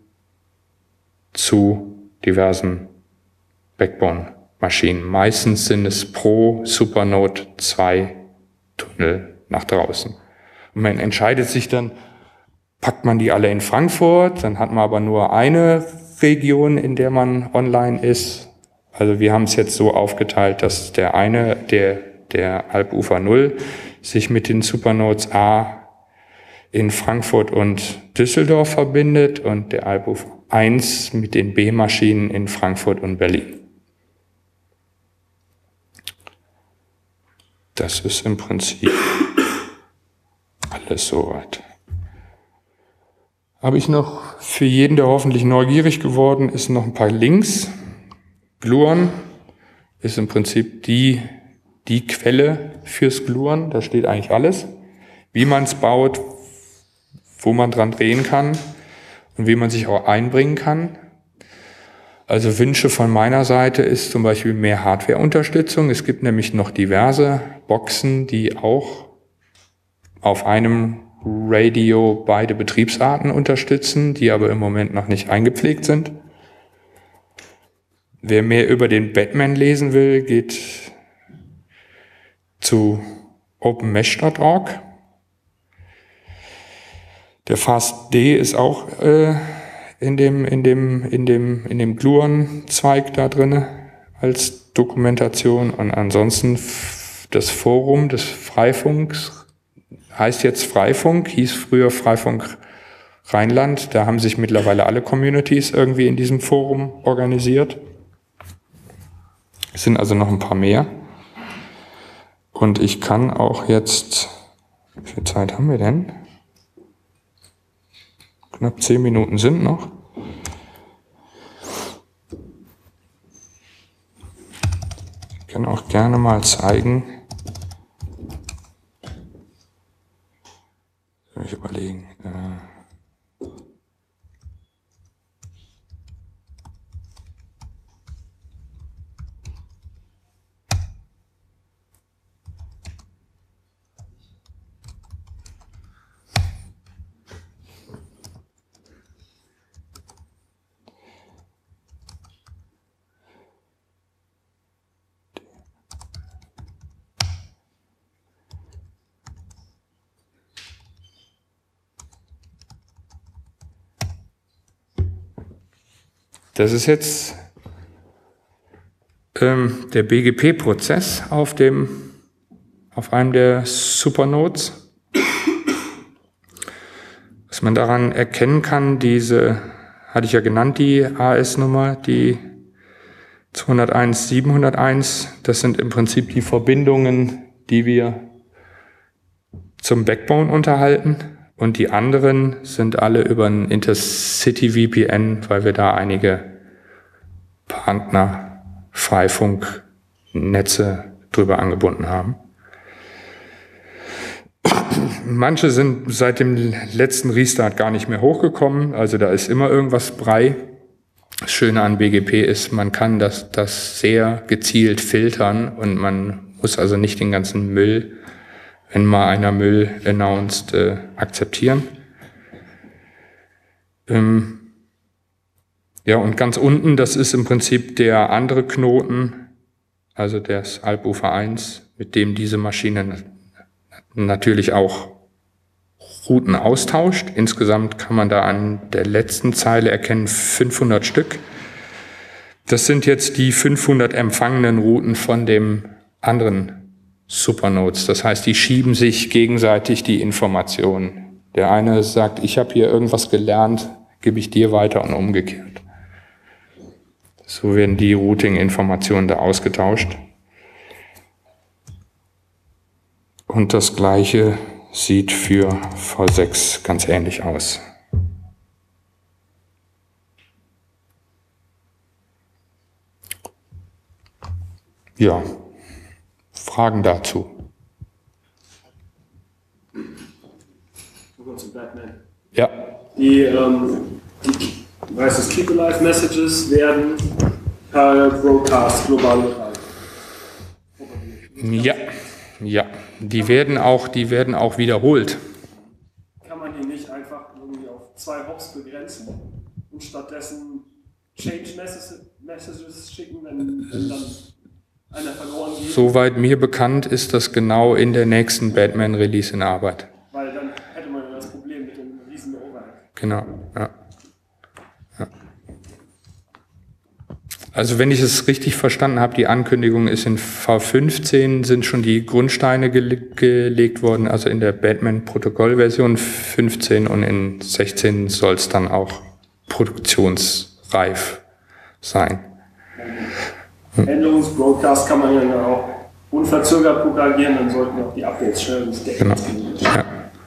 zu diversen Backbone-Maschinen. Meistens sind es pro Supernode zwei Tunnel nach draußen. Und man entscheidet sich dann, packt man die alle in Frankfurt, dann hat man aber nur eine Region, in der man online ist. Also wir haben es jetzt so aufgeteilt, dass der eine, der, der Halbufer null, sich mit den Supernodes A in Frankfurt und Düsseldorf verbindet und der Albufer eins mit den B-Maschinen in Frankfurt und Berlin. Das ist im Prinzip alles soweit. Habe ich noch für jeden, der hoffentlich neugierig geworden ist, noch ein paar Links. Gluon ist im Prinzip die, die Quelle fürs Gluon. Da steht eigentlich alles. Wie man es baut, wo man dran drehen kann und wie man sich auch einbringen kann. Also Wünsche von meiner Seite ist zum Beispiel mehr Hardware-Unterstützung. Es gibt nämlich noch diverse Boxen, die auch auf einem Radio beide Betriebsarten unterstützen, die aber im Moment noch nicht eingepflegt sind. Wer mehr über den Batman lesen will, geht zu open mesh punkt org. Der FastD ist auch äh, in dem, in dem, in dem, in dem Gluon-Zweig da drin als Dokumentation. Und ansonsten das Forum des Freifunks heißt jetzt Freifunk, hieß früher Freifunk Rheinland. Da haben sich mittlerweile alle Communities irgendwie in diesem Forum organisiert. Es sind also noch ein paar mehr. Und ich kann auch jetzt, wie viel Zeit haben wir denn? Knapp zehn Minuten sind noch. Ich kann auch gerne mal zeigen. Soll ich überlegen. Äh Das ist jetzt ähm, der B G P-Prozess auf dem, auf einem der Supernodes. Was man daran erkennen kann, diese, hatte ich ja genannt, die A S-Nummer, die zweihunderteins siebenhunderteins, das sind im Prinzip die Verbindungen, die wir zum Backbone unterhalten. Und die anderen sind alle über ein Intercity V P N, weil wir da einige Partner Freifunknetze drüber angebunden haben. Manche sind seit dem letzten Restart gar nicht mehr hochgekommen, also da ist immer irgendwas Brei. Das Schöne an B G P ist, man kann das, das sehr gezielt filtern und man muss also nicht den ganzen Müll, wenn mal einer Müll announced, äh, akzeptieren. Ähm ja, und ganz unten, das ist im Prinzip der andere Knoten, also das Albufer eins, mit dem diese Maschine natürlich auch Routen austauscht. Insgesamt kann man da an der letzten Zeile erkennen fünfhundert Stück. Das sind jetzt die fünfhundert empfangenen Routen von dem anderen Supernodes. Das heißt, die schieben sich gegenseitig die Informationen. Der eine sagt, ich habe hier irgendwas gelernt, gebe ich dir weiter und umgekehrt. So werden die Routing-Informationen da ausgetauscht. Und das Gleiche sieht für V sechs ganz ähnlich aus. Ja. Fragen dazu? Zum Batman. Ja. Die, ähm, die weißt du, Keep Alive Messages werden per Broadcast global übertragen. Ja, ja. Die werden auch, die werden auch wiederholt. Kann man die nicht einfach irgendwie auf zwei Hops begrenzen und stattdessen Change Messages schicken, wenn, wenn dann einer verloren geht? Soweit mir bekannt ist das genau in der nächsten Batman-Release in Arbeit. Weil dann hätte man ja das Problem mit dem riesen Overhead. Genau, ja. Ja. Also wenn ich es richtig verstanden habe, die Ankündigung ist in V fünfzehn sind schon die Grundsteine gele gelegt worden, also in der Batman-Protokoll-Version fünfzehn und in sechzehn soll es dann auch produktionsreif sein. Änderungsbroadcast kann man ja auch unverzögert propagieren, dann sollten auch die Updates schnell ins Deck. Genau. Ja.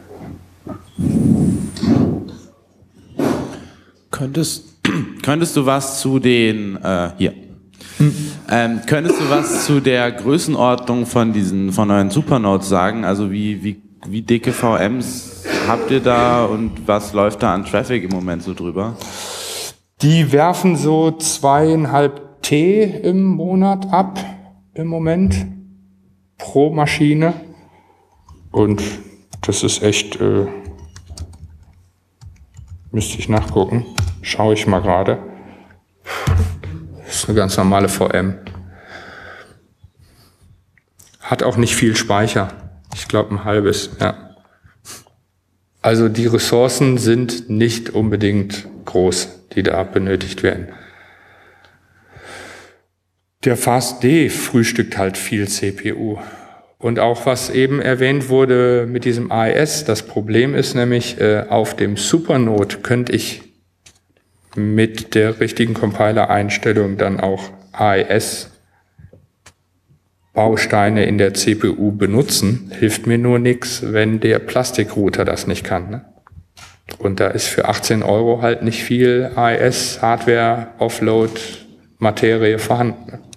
Könntest, könntest du was zu den, äh, hier, hm. ähm, könntest du was zu der Größenordnung von diesen, von euren Supernodes sagen? Also wie, wie, wie dicke V Ms habt ihr da und was läuft da an Traffic im Moment so drüber? Die werfen so zweieinhalb T im Monat ab, im Moment, pro Maschine. Und das ist echt, äh, müsste ich nachgucken. Schaue ich mal gerade. Das ist eine ganz normale V M. Hat auch nicht viel Speicher. Ich glaube ein halbes, ja. Also die Ressourcen sind nicht unbedingt groß, die da benötigt werden. Der FastD frühstückt halt viel C P U. Und auch was eben erwähnt wurde mit diesem A E S, das Problem ist nämlich, äh, auf dem Supernode könnte ich mit der richtigen Compiler-Einstellung dann auch A E S-Bausteine in der C P U benutzen. Hilft mir nur nichts, wenn der Plastikrouter das nicht kann. Ne? Und da ist für achtzehn Euro halt nicht viel A E S-Hardware-Offload-Materie vorhanden. Ne?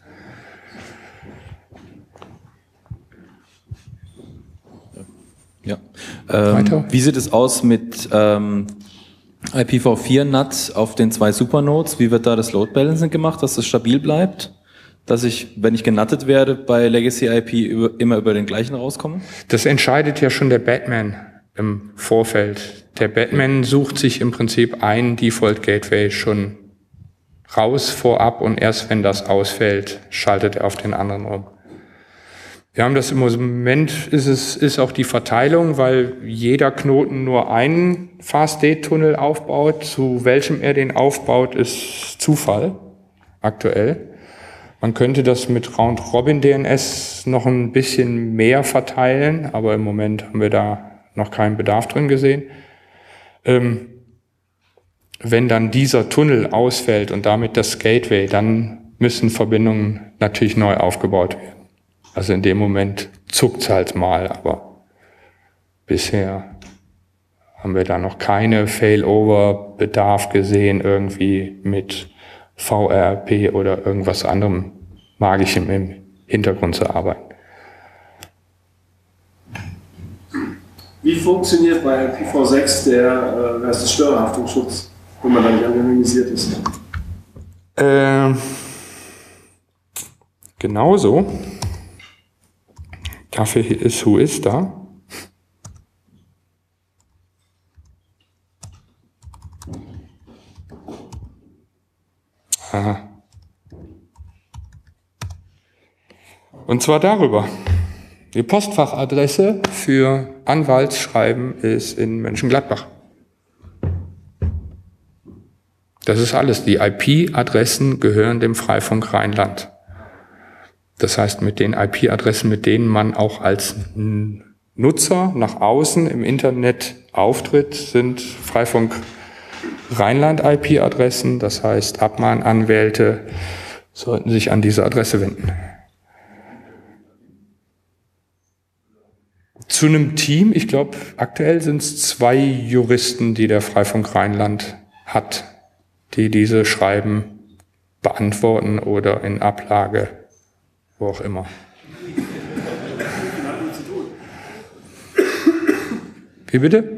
Ja. Ähm, wie sieht es aus mit ähm, I P v vier N A T auf den zwei Supernodes? Wie wird da das Load Balancing gemacht, dass das stabil bleibt? Dass ich, wenn ich genuttet werde, bei Legacy I P über, immer über den gleichen rauskomme? Das entscheidet ja schon der Batman im Vorfeld. Der Batman sucht sich im Prinzip ein Default Gateway schon raus vorab und erst wenn das ausfällt, schaltet er auf den anderen um. Wir haben das im Moment, ist es ist auch die Verteilung, weil jeder Knoten nur einen Fastd-Tunnel aufbaut. Zu welchem er den aufbaut, ist Zufall aktuell. Man könnte das mit Round-Robin-D N S noch ein bisschen mehr verteilen, aber im Moment haben wir da noch keinen Bedarf drin gesehen. Ähm, wenn dann dieser Tunnel ausfällt und damit das Gateway, dann müssen Verbindungen natürlich neu aufgebaut werden. Also in dem Moment zuckt's halt mal, aber bisher haben wir da noch keine Failover-Bedarf gesehen, irgendwie mit V R P oder irgendwas anderem Magischem im Hintergrund zu arbeiten. Wie funktioniert bei I P v sechs der, äh, das Störerhaftungsschutz, wenn man dann nicht anonymisiert ist? Äh, genauso. Dafür ist Who is da. Aha. Und zwar darüber. Die Postfachadresse für Anwaltsschreiben ist in Mönchengladbach. Das ist alles. Die I P-Adressen gehören dem Freifunk Rheinland. Das heißt, mit den I P-Adressen, mit denen man auch als Nutzer nach außen im Internet auftritt, sind Freifunk Rheinland I P-Adressen. Das heißt, Abmahnanwälte sollten sich an diese Adresse wenden. Zu einem Team, ich glaube, aktuell sind es zwei Juristen, die der Freifunk Rheinland hat, die diese Schreiben beantworten oder in Ablage, wo auch immer. Wie bitte?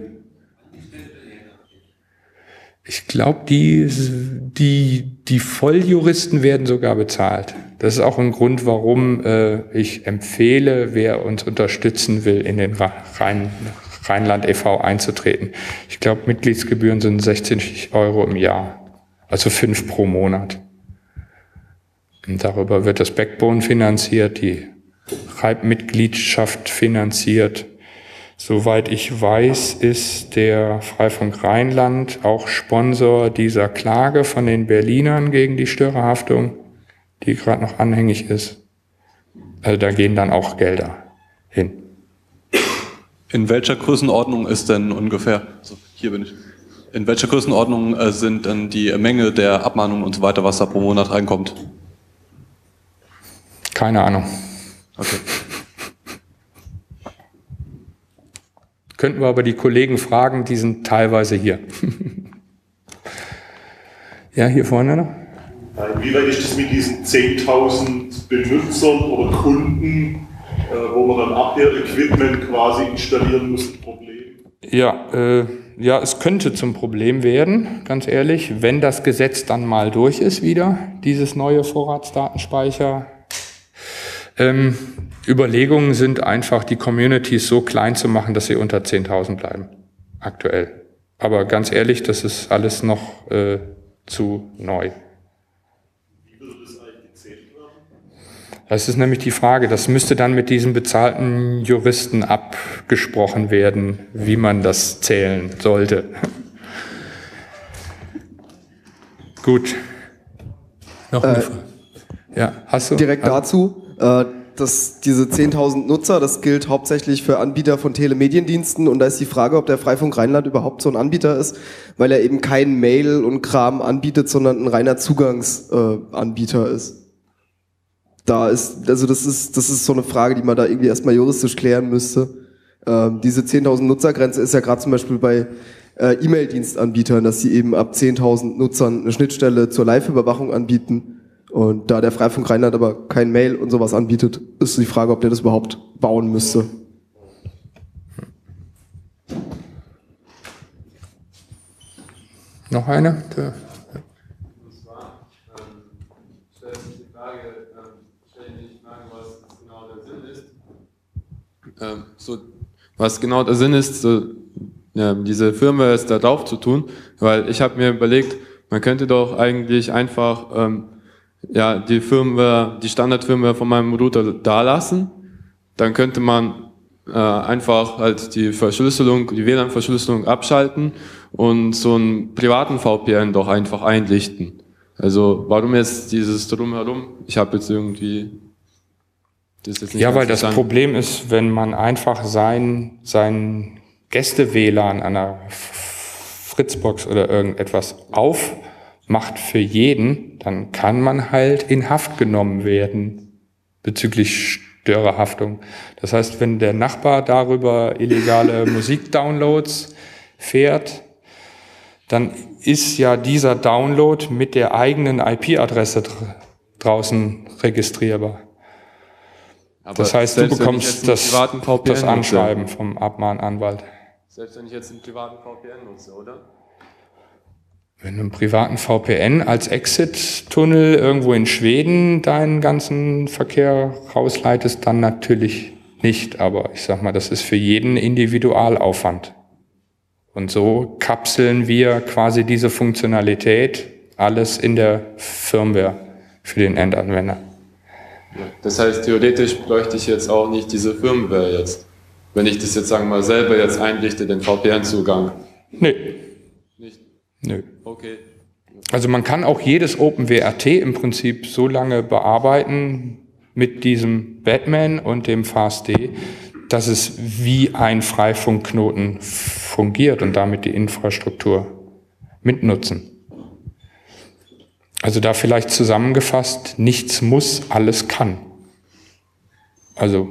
Ich glaube, die, die, die Volljuristen werden sogar bezahlt. Das ist auch ein Grund, warum äh, ich empfehle, wer uns unterstützen will, in den Rhein, Rheinland e V einzutreten. Ich glaube, Mitgliedsgebühren sind sechzig Euro im Jahr, also fünf pro Monat. Und darüber wird das Backbone finanziert, die Mitgliedschaft finanziert. Soweit ich weiß, ist der Freifunk Rheinland auch Sponsor dieser Klage von den Berlinern gegen die Störerhaftung. die gerade noch anhängig ist. Also da gehen dann auch Gelder hin. In welcher Größenordnung ist denn ungefähr, also hier bin ich, in welcher Größenordnung äh, sind denn die Menge der Abmahnungen und so weiter, was da pro Monat reinkommt? Keine Ahnung. Okay. Könnten wir aber die Kollegen fragen, die sind teilweise hier. Ja, hier vorne noch. Wie weit ist das mit diesen zehntausend Benutzern oder Kunden, äh, wo man dann Abwehr-Equipment quasi installieren muss, ein Problem? Ja, äh, ja, es könnte zum Problem werden, ganz ehrlich, wenn das Gesetz dann mal durch ist wieder, dieses neue Vorratsdatenspeicher. Ähm, Überlegungen sind einfach, die Communities so klein zu machen, dass sie unter zehntausend bleiben, aktuell. Aber ganz ehrlich, das ist alles noch äh, zu neu. Wie würde das eigentlich gezählt werden? Das ist nämlich die Frage, das müsste dann mit diesen bezahlten Juristen abgesprochen werden, wie man das zählen sollte. Gut. Noch eine Äh, Frage? Ja, hast du? Direkt dazu, äh, dass diese zehntausend Nutzer, das gilt hauptsächlich für Anbieter von Telemediendiensten und da ist die Frage, ob der Freifunk Rheinland überhaupt so ein Anbieter ist, weil er eben kein Mail und Kram anbietet, sondern ein reiner Zugangsanbieter äh, ist. Da ist, also das ist, das ist so eine Frage, die man da irgendwie erstmal juristisch klären müsste. Ähm, diese zehntausend Nutzergrenze ist ja gerade zum Beispiel bei äh, E-Mail-Dienstanbietern, dass sie eben ab zehntausend Nutzern eine Schnittstelle zur Live-Überwachung anbieten. Und da der Freifunk Rheinland aber kein Mail und sowas anbietet, ist die Frage, ob der das überhaupt bauen müsste. Noch eine? Ja. Und zwar ähm, stellt sich die Frage, ähm, stelle ich die Frage, was genau der Sinn ist. Ähm, so, was genau der Sinn ist, so, ja, diese Firmware da drauf zu tun, weil ich habe mir überlegt, man könnte doch eigentlich einfach ähm, ja, die Firmware, die Standard-Firmware von meinem Router da lassen. Dann könnte man äh, einfach halt die Verschlüsselung, die W L A N-Verschlüsselung abschalten und so einen privaten V P N doch einfach einrichten. Also warum jetzt dieses Drumherum? Ich habe jetzt irgendwie das jetzt nicht Ja, weil das verstanden. Problem ist, wenn man einfach sein, sein Gäste-W L A N an einer Fritzbox oder irgendetwas auf macht für jeden, dann kann man halt in Haft genommen werden bezüglich Störerhaftung. Das heißt, wenn der Nachbar darüber illegale Musikdownloads fährt, dann ist ja dieser Download mit der eigenen I P-Adresse dr- draußen registrierbar. Aber Das heißt, du selbst wenn ich bekommst jetzt einen das, privaten V P N das nutze, Anschreiben vom Abmahnanwalt. Selbst wenn ich jetzt einen privaten V P N nutze, oder? Wenn du einen privaten V P N als Exit-Tunnel irgendwo in Schweden deinen ganzen Verkehr rausleitest, dann natürlich nicht. Aber ich sag mal, das ist für jeden Individualaufwand. Und so kapseln wir quasi diese Funktionalität alles in der Firmware für den Endanwender. Ja. Das heißt, theoretisch bräuchte ich jetzt auch nicht diese Firmware jetzt. Wenn ich das jetzt, sagen wir mal, selber jetzt einrichte, den V P N-Zugang. Nee. Nicht? Nö. Okay. Also man kann auch jedes OpenWrt im Prinzip so lange bearbeiten mit diesem Batman und dem FastD, dass es wie ein Freifunkknoten fungiert und damit die Infrastruktur mitnutzen. Also da vielleicht zusammengefasst, nichts muss, alles kann. Also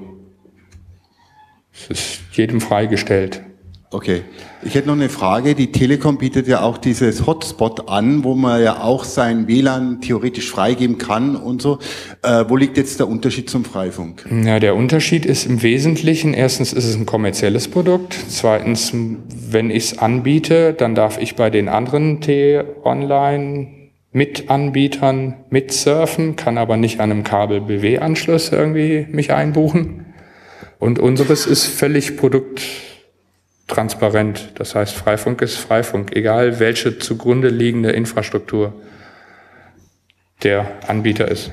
es ist jedem freigestellt. Okay. Ich hätte noch eine Frage. Die Telekom bietet ja auch dieses Hotspot an, wo man ja auch sein W L A N theoretisch freigeben kann und so. Äh, wo liegt jetzt der Unterschied zum Freifunk? Ja, der Unterschied ist im Wesentlichen, erstens ist es ein kommerzielles Produkt. Zweitens, wenn ich es anbiete, dann darf ich bei den anderen T-Online-Mitanbietern mitsurfen, kann aber nicht an einem Kabel-B W-Anschluss irgendwie mich einbuchen. Und unseres ist völlig produkttransparent. Das heißt, Freifunk ist Freifunk, egal welche zugrunde liegende Infrastruktur der Anbieter ist.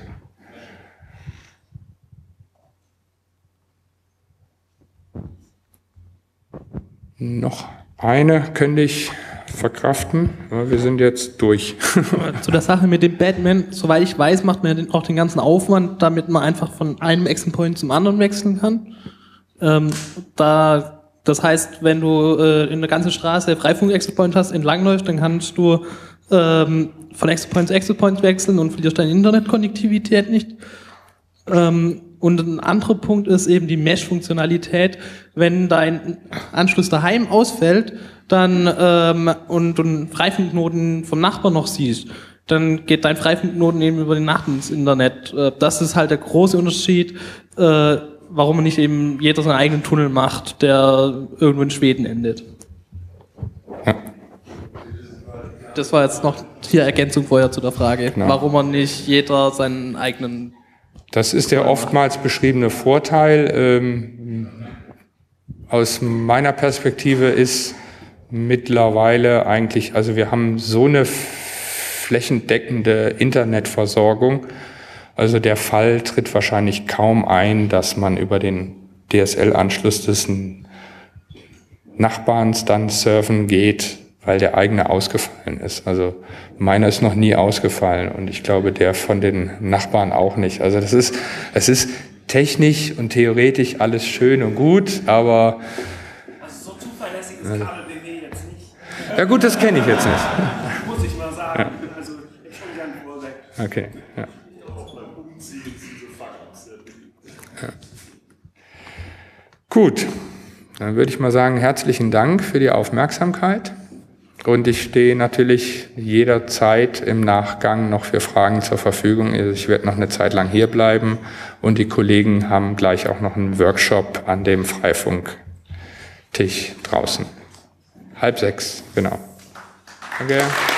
Noch eine könnte ich verkraften. Aber wir sind jetzt durch. Zu der Sache mit dem Batman, soweit ich weiß, macht man ja den, auch den ganzen Aufwand, damit man einfach von einem Action Point zum anderen wechseln kann. Ähm, da, das heißt, wenn du äh, in der ganzen Straße Freifunk-Exit Point hast, entlangläufst, dann kannst du ähm, von Exit Point zu Exit Point wechseln und verlierst deine Internetkonnektivität nicht. Ähm, und ein anderer Punkt ist eben die Mesh-Funktionalität. Wenn dein Anschluss daheim ausfällt, dann ähm, und du einen Freifunkknoten vom Nachbarn noch siehst, dann geht dein Freifunkknoten eben über den Nachbarn ins Internet. Äh, das ist halt der große Unterschied, äh, warum nicht eben jeder seinen eigenen Tunnel macht, der irgendwo in Schweden endet. Ja. Das war jetzt noch die Ergänzung vorher zu der Frage, genau. Warum man nicht jeder seinen eigenen... Das ist der oftmals beschriebene Vorteil. Ähm, aus meiner Perspektive ist mittlerweile eigentlich, also wir haben so eine flächendeckende Internetversorgung, also der Fall tritt wahrscheinlich kaum ein, dass man über den D S L-Anschluss des Nachbarns dann surfen geht, weil der eigene ausgefallen ist. Also meiner ist noch nie ausgefallen und ich glaube, der von den Nachbarn auch nicht. Also das ist, es ist technisch und theoretisch alles schön und gut, aber... Also so zuverlässig ist K B W jetzt nicht. Ja gut, das kenne ich jetzt nicht. Muss ich mal sagen. Ja. Also ich schon gern vorweg. Okay, ja. Ja. Gut, dann würde ich mal sagen, herzlichen Dank für die Aufmerksamkeit. Und ich stehe natürlich jederzeit im Nachgang noch für Fragen zur Verfügung. Ich werde noch eine Zeit lang hier bleiben und die Kollegen haben gleich auch noch einen Workshop an dem Freifunktisch draußen. Halb sechs, genau. Danke.